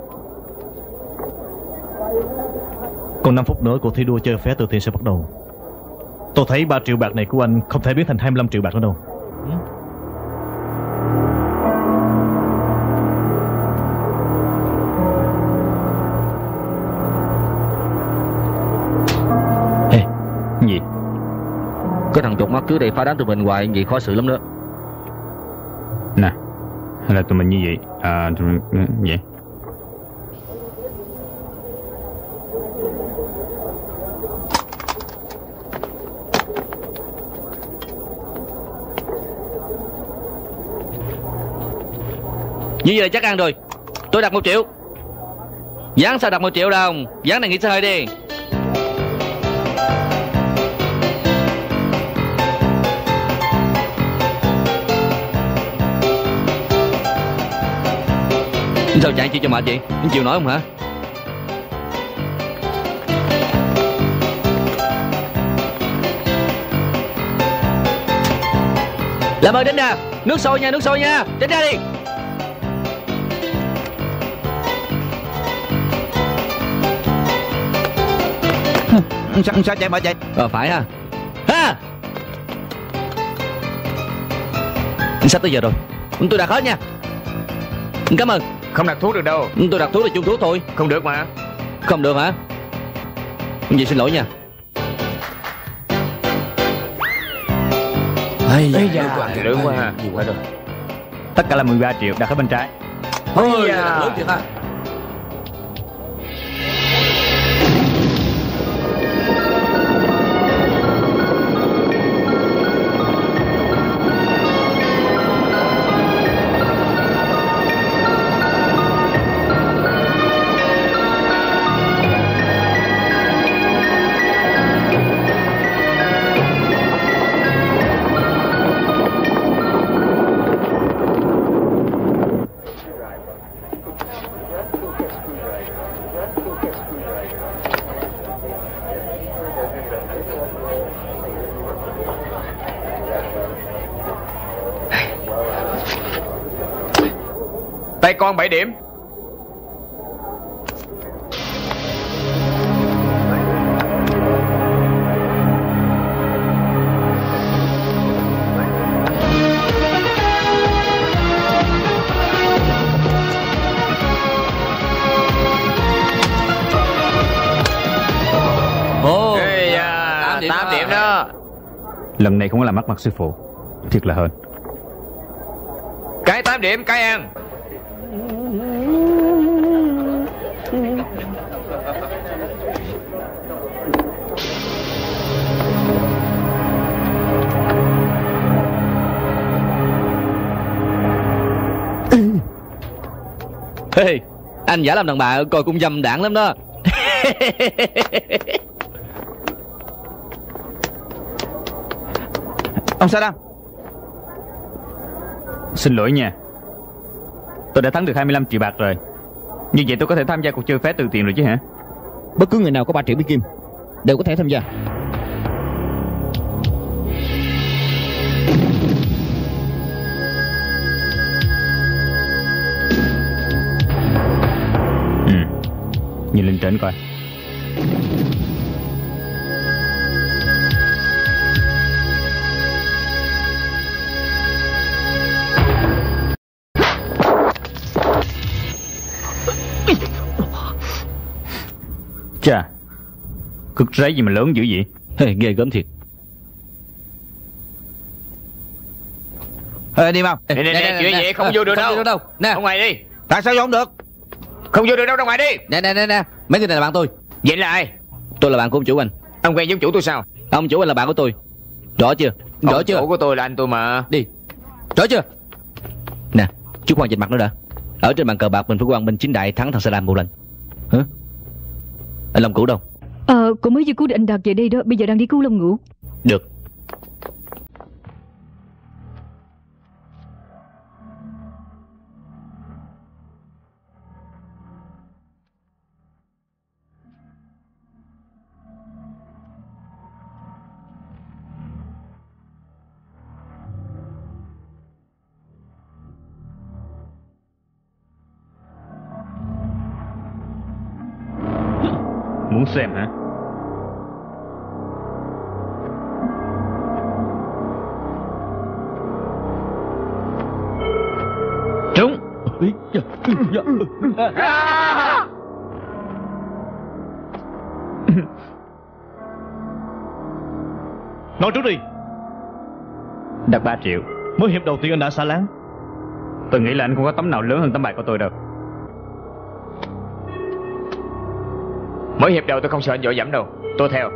Còn năm phút nữa cuộc thi đua chơi vé từ thiện sẽ bắt đầu. Tôi thấy ba triệu bạc này của anh không thể biến thành hai mươi lăm triệu bạc nữa đâu. Ê, gì? Cái thằng chuột mắt cứ đây phá đám tụi mình hoài, vậy khó xử lắm đó. Nè, hay là tụi mình như vậy? À, tụi mình vậy. Như vậy là chắc ăn rồi. Tôi đặt một triệu. Dán sao đặt một triệu đâu. Dán này nghỉ xe hơi đi. Sao chạy chi cho mệt vậy? Anh chịu nói không hả? Làm ơn tránh ra. Nước sôi nha, nước sôi nha. Tránh ra đi. Sao, sao chạy mà chạy? Ờ phải ha. Ha. Sắp tới giờ rồi. Tôi đặt hết nha. Cảm ơn. Không đặt thuốc được đâu. Tôi đặt thuốc là chung thuốc thôi. Không được mà. Không được hả? Vậy xin lỗi nha. Ây da, lớn quá ha. Nhiều quá rồi. Tất cả là mười ba triệu, đặt ở bên trái. Ôi da, lớn thiệt ha. Tay con bảy điểm. Ồ, Ê da, tám điểm đó. Lần này không có làm mất mặt sư phụ. Thiệt là hên. Cái tám điểm, cái ăn. Ê, anh giả làm đàn bà coi cũng dâm đảng lắm đó. Ông sao đang? Xin lỗi nha. Tôi đã thắng được hai mươi lăm triệu bạc rồi. Như vậy tôi có thể tham gia cuộc chơi phé từ tiền rồi chứ hả? Bất cứ người nào có ba triệu bí kim đều có thể tham gia. Ừ. Nhìn lên trên coi. Chà, cực ráy gì mà lớn dữ vậy? Hey, ghê gớm thiệt. Ê, đi mau. Nè, nè, nè, chuyện vậy không vô được đâu. Không vô được đâu. Nè, Ra ngoài đi. Tại sao vô không được? Không vô được đâu, ra ngoài đi. nè, nè, nè, nè. Mấy người này là bạn tôi. Vậy là ai? Tôi là bạn của ông chủ anh. Ông quen với ông chủ tôi sao? Ông chủ anh là bạn của tôi. Rõ chưa? Rõ Ông chưa? chủ của tôi là anh tôi mà. Đi. Rõ chưa? Nè, chú khoan dịch mặt nữa đã. Ở trên bàn cờ bạc mình phải quang minh chính đại thắng thằng Salam một lần. Hả? Anh Long Cửu đâu? Ờ, cô mới vừa cứu được anh Đạt về đây đó. Bây giờ đang đi cứu Long Ngũ. Được. Muốn xem hả? Trúng. Nói trước đi. Đặt ba triệu. Mới hiệp đầu tiên anh đã xả láng. Tôi nghĩ là anh không có tấm nào lớn hơn tấm bài của tôi đâu. Mới hiệp đầu tôi không sợ anh dội dẫm đâu. Tôi theo.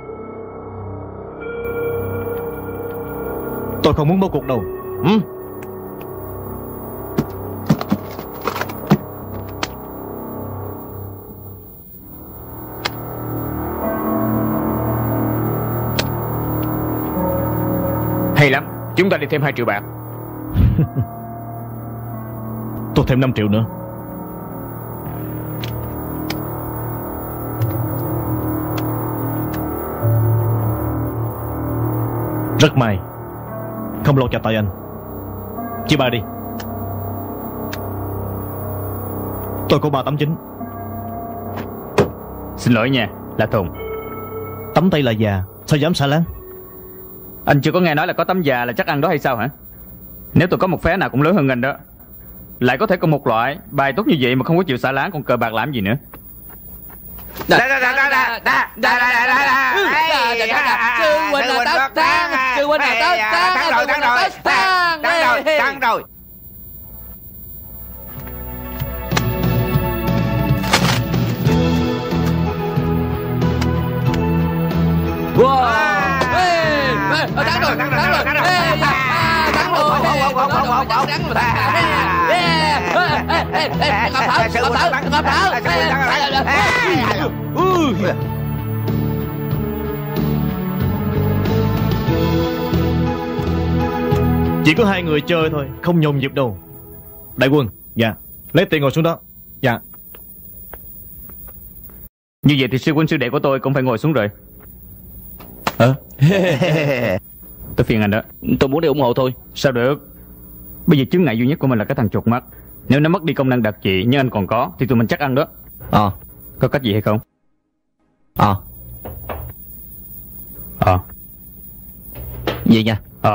Tôi không muốn bỏ cuộc đâu. Ừ. Hay lắm. Chúng ta đi thêm hai triệu bạc. Tôi thêm năm triệu nữa. Rất may không lọt vào tay anh. Chia ba đi. Tôi có ba tấm chính. Xin lỗi nha, là Thùng. Tấm tay là già, sao dám xả láng? Anh chưa có nghe nói là có tấm già là chắc ăn đó hay sao hả? Nếu tôi có một phé nào cũng lớn hơn anh đó. Lại có thể có một loại bài tốt như vậy mà không có chịu xả láng, còn cờ bạc làm gì nữa. Sư huynh là tất thắng, sư huynh là tất thắng, thắng rồi, thắng rồi, thắng rồi, thắng rồi. Wow. Ê, thắng rồi, thắng rồi, thắng rồi, thắng rồi, thắng rồi, thắng rồi, Ngọc Thảo, Ngọc Thảo, Ngọc Thảo. Chỉ có hai người chơi thôi, không nhồn nhịp đâu. Đại quân, dạ. Lấy tiền ngồi xuống đó. Dạ. Như vậy thì sư huynh sư đệ của tôi cũng phải ngồi xuống rồi. Hả? Tôi phiền anh đó. Tôi muốn đi ủng hộ thôi. Sao được? Bây giờ chướng ngại duy nhất của mình là cái thằng chuột mắt. Nếu nó mất đi công năng đặc trị nhưng anh còn có thì tụi mình chắc ăn đó. Ờ. Có cách gì hay không? Ờ. Ờ. Vậy nha. Ờ.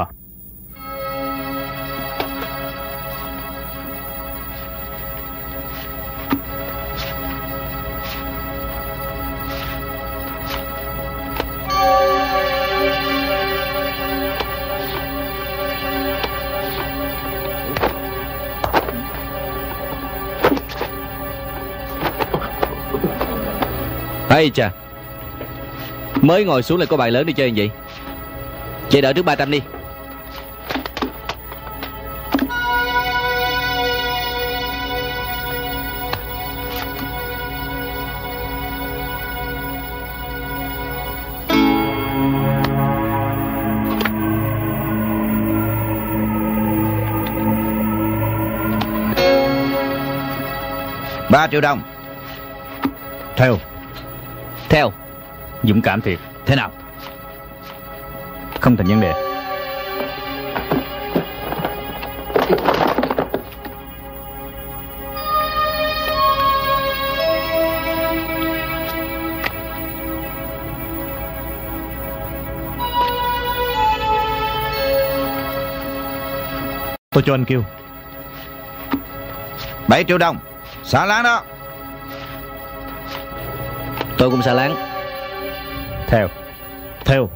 Ây chà, mới ngồi xuống lại có bài lớn đi chơi vậy. Chạy đợi trước ba trăm đi. Ba triệu đồng. Theo. Theo. Dũng cảm thiệt. Thế nào? Không thành vấn đề. Tôi cho anh kêu. Bảy triệu đồng. Xả láng đó. Tôi cũng xả láng. Theo. Theo.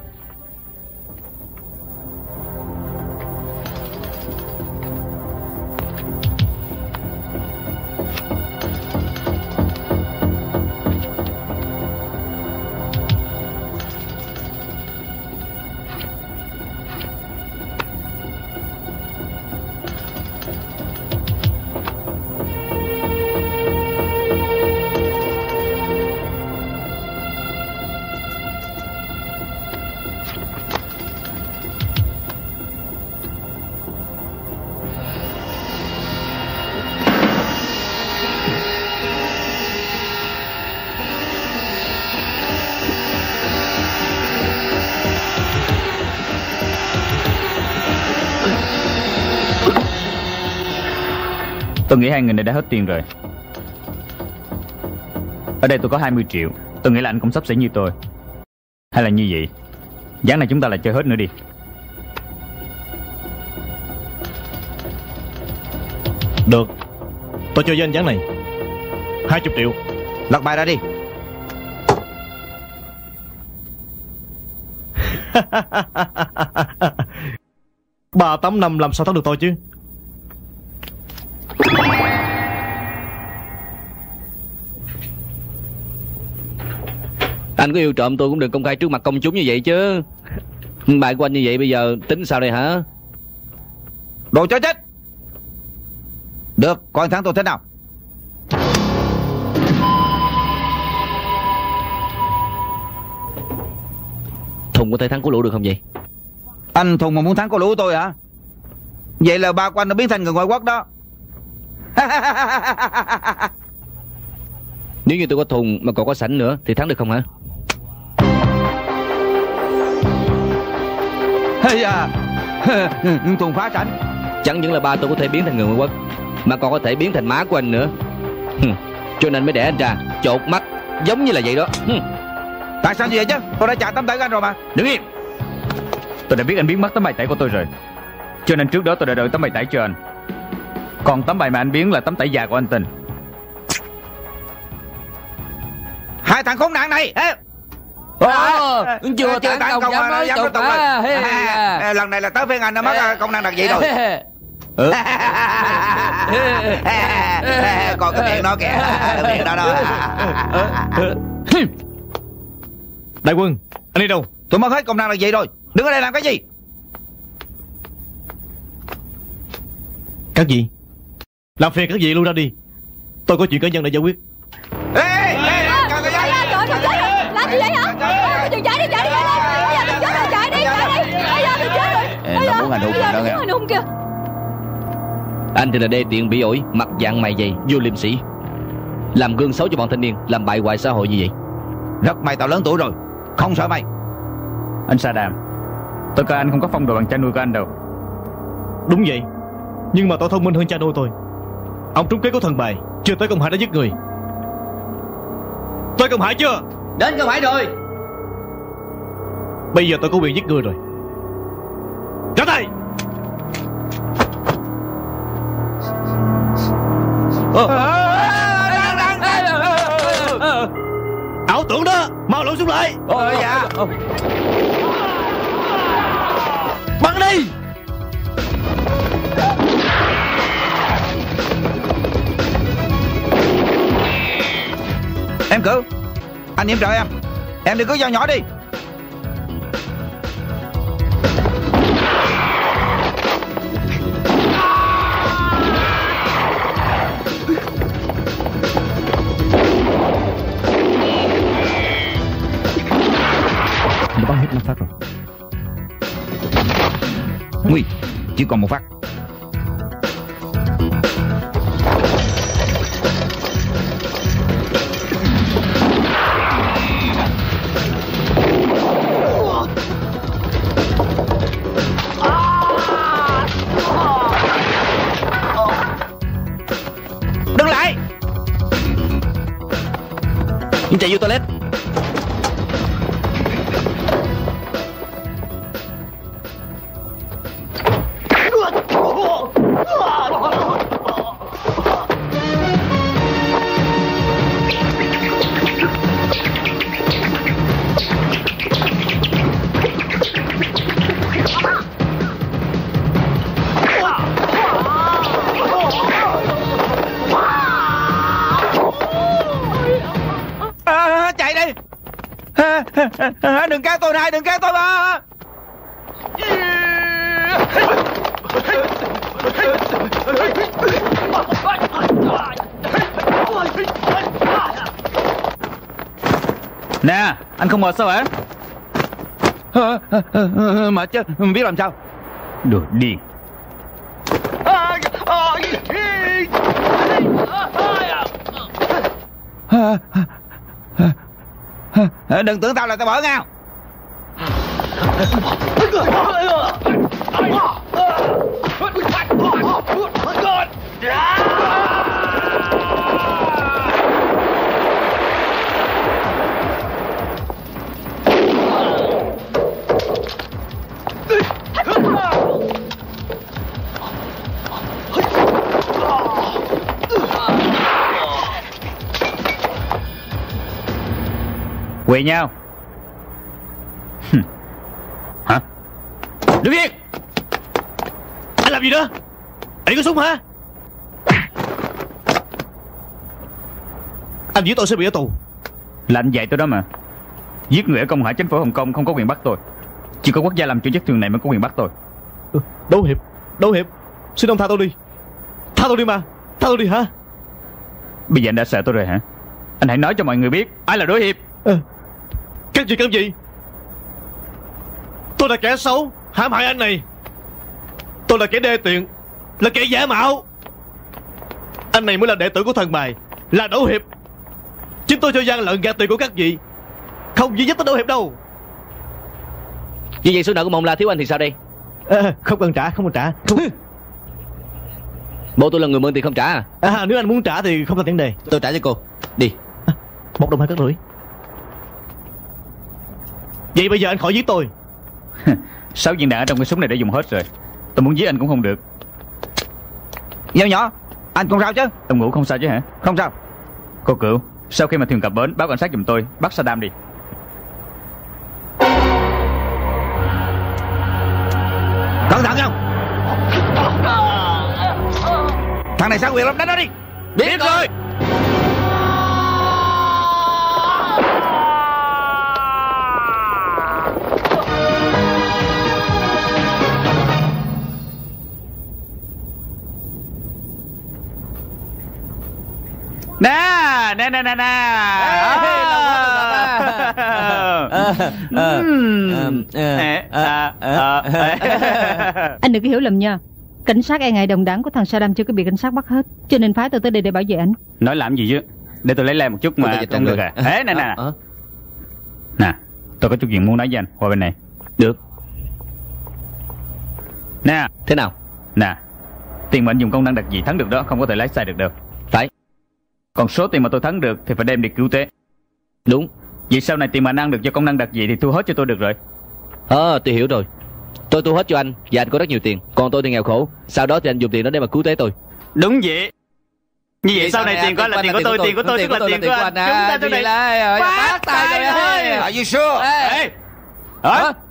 Tôi nghĩ hai người này đã hết tiền rồi. Ở đây tôi có hai mươi triệu. Tôi nghĩ là anh cũng sắp xỉ như tôi. Hay là như vậy, ván này chúng ta lại chơi hết nữa đi. Được. Tôi cho với anh ván này hai mươi triệu. Lật bài ra đi. Ba tám năm làm sao thắng được tôi chứ. Anh có yêu trộm tôi cũng đừng công khai trước mặt công chúng như vậy chứ. Bài của anh như vậy bây giờ tính sao đây hả? Đồ chó chết. Được, coi thắng tôi thế nào. Thùng có thể thắng của lũ được không vậy? Anh Thùng mà muốn thắng cô lũ tôi hả? Vậy là ba của anh nó biến thành người ngoại quốc đó. Nếu như tôi có Thùng mà còn có sảnh nữa thì thắng được không hả? Hey à. Thùng phá sảnh. Chẳng những là ba tôi có thể biến thành người ngoại quốc, mà còn có thể biến thành má của anh nữa. Cho nên mới để anh ra chột mắt giống như là vậy đó. Tại sao như vậy chứ? Tôi đã trả tấm thẻ của anh rồi mà. Đứng im. Tôi đã biết anh biến mất tấm bài tẩy của tôi rồi, cho nên trước đó tôi đã đợi tấm bài tẩy cho anh. Còn tấm bài mà anh biến là tấm tẩy già của anh Tình. Hai thằng khốn nạn này. Ờ, chưa tán công dám nói tục á. Lần này là tới phiên anh đã mất công năng đặc dị rồi. Còn cái miệng đó kìa, cái miệng đó đó. Đại quân, anh đi đâu? Tôi mất hết công năng đặc dị rồi. Đứng ở đây làm cái gì? Các gì? Làm phiền các gì luôn ra đi. Tôi có chuyện cá nhân để giải quyết. Ê, ê, trời ơi, làm gì vậy hả? Đừng chạy đi, chạy đi, chạy đi. Bây giờ đừng chết rồi, chạy đi, chạy đi. Bây giờ đừng chết rồi. Nó muốn hành hung mình đó nghe. Hành hung kìa. Anh thì là đê tiện bỉ ổi, mặt dạng mày dày, vô liêm sĩ, làm gương xấu cho bọn thanh niên, làm bại hoại xã hội như vậy. Rất may tao lớn tuổi rồi, không sợ mày. Anh Saddam, tôi coi anh không có phong độ bằng cha nuôi của anh đâu. Đúng vậy, nhưng mà tôi thông minh hơn cha nuôi tôi. Ông trúng kế của thần bài, chưa tới công hải đã giết người. Tới công hải chưa? Đến công hải rồi. Bây giờ tôi có quyền giết người rồi. Trả tay. Ảo tưởng đó, mau lộn xuống lại. Ôi dạ. Bắn đi. Em cứu. Anh yểm trợ em. Em đừng có dao nhỏ đi. Nó bắn hết năm phát rồi. Nguy, chỉ còn một phát. Đừng lại. Chạy vô toilet. À, chạy đi. À, à, à, đừng kéo tôi này, đừng kéo tôi mà. Nè, anh không mệt sao hả? À, à, à, mệt chứ, biết làm sao. Đồ điên. À, à, à, à, đừng tưởng tao là tao bỏ ngao. Quỳ nhau. Hả? Đứng yên. Anh làm gì đó? Anh có súng hả? Anh giết tôi sẽ bị ở tù. Là anh dạy tôi đó mà. Giết người ở công hải chính phủ Hồng Kông không có quyền bắt tôi. Chỉ có quốc gia làm chủ vết thương này mới có quyền bắt tôi. Ừ, Đấu hiệp, Đấu hiệp, xin ông tha tôi đi. Tha tôi đi mà, tha tôi đi hả? Bây giờ anh đã sợ tôi rồi hả? Anh hãy nói cho mọi người biết ai là đối hiệp. À, cái gì cái gì? Tôi là kẻ xấu hãm hại anh này. Tôi là kẻ đê tiện, là kẻ giả mạo. Anh này mới là đệ tử của thần bài, là Đấu hiệp. Chính tôi cho gian lận gạt tiền của các vị, không gì giúp tới Đấu hiệp đâu. Vì vậy số nợ của Mộng La thiếu anh thì sao đây? À, không cần trả, không cần trả. Không. Bố tôi là người mượn tiền không trả à? À, nếu anh muốn trả thì không thành vấn đề. Tôi trả cho cô. Đi. À, một đồng hai cất rưỡi. Vậy bây giờ anh khỏi giết tôi. Sáu viên đạn ở trong cái súng này đã dùng hết rồi. Tôi muốn giết anh cũng không được. Dao nhỏ, anh không sao chứ? Ông ngủ không sao chứ hả? Không sao. Cô Cửu, sau khi mà thuyền cập bến báo cảnh sát giùm tôi, bắt Saddam đi. Cẩn thận không? Thằng này sao quyền lắm, đánh nó đi. Biết rồi. Nè, nè, nè, nè, nè. Anh đừng có hiểu lầm nha. Cảnh sát e ngại đồng đảng của thằng Saddam chưa có bị cảnh sát bắt hết, cho nên phái tôi tới đây để bảo vệ anh. Nói làm gì chứ? Để tôi lấy lại một chút mà không được à? Ê, nè, nè. Nè, tôi có chút chuyện muốn nói với anh. Qua bên này. Được. Nè. Thế nào? Nè, tiền mà anh dùng công năng đặc dị thắng được đó không có thể lái sai được đâu. Phải. Còn số tiền mà tôi thắng được thì phải đem đi cứu tế. Đúng. Vậy sau này tiền mà anh ăn được do công năng đặc dị thì thu hết cho tôi được rồi. Ờ, tôi hiểu rồi. Tôi thu hết cho anh và anh có rất nhiều tiền. Còn tôi thì nghèo khổ. Sau đó thì anh dùng tiền đó để mà cứu tế tôi. Đúng vậy. Như vậy sau này tiền của anh là tiền của tôi, tiền của tôi tức là tiền của anh. Chúng ta tới đây phát tài rồi. Are you sure? Ê. Hả?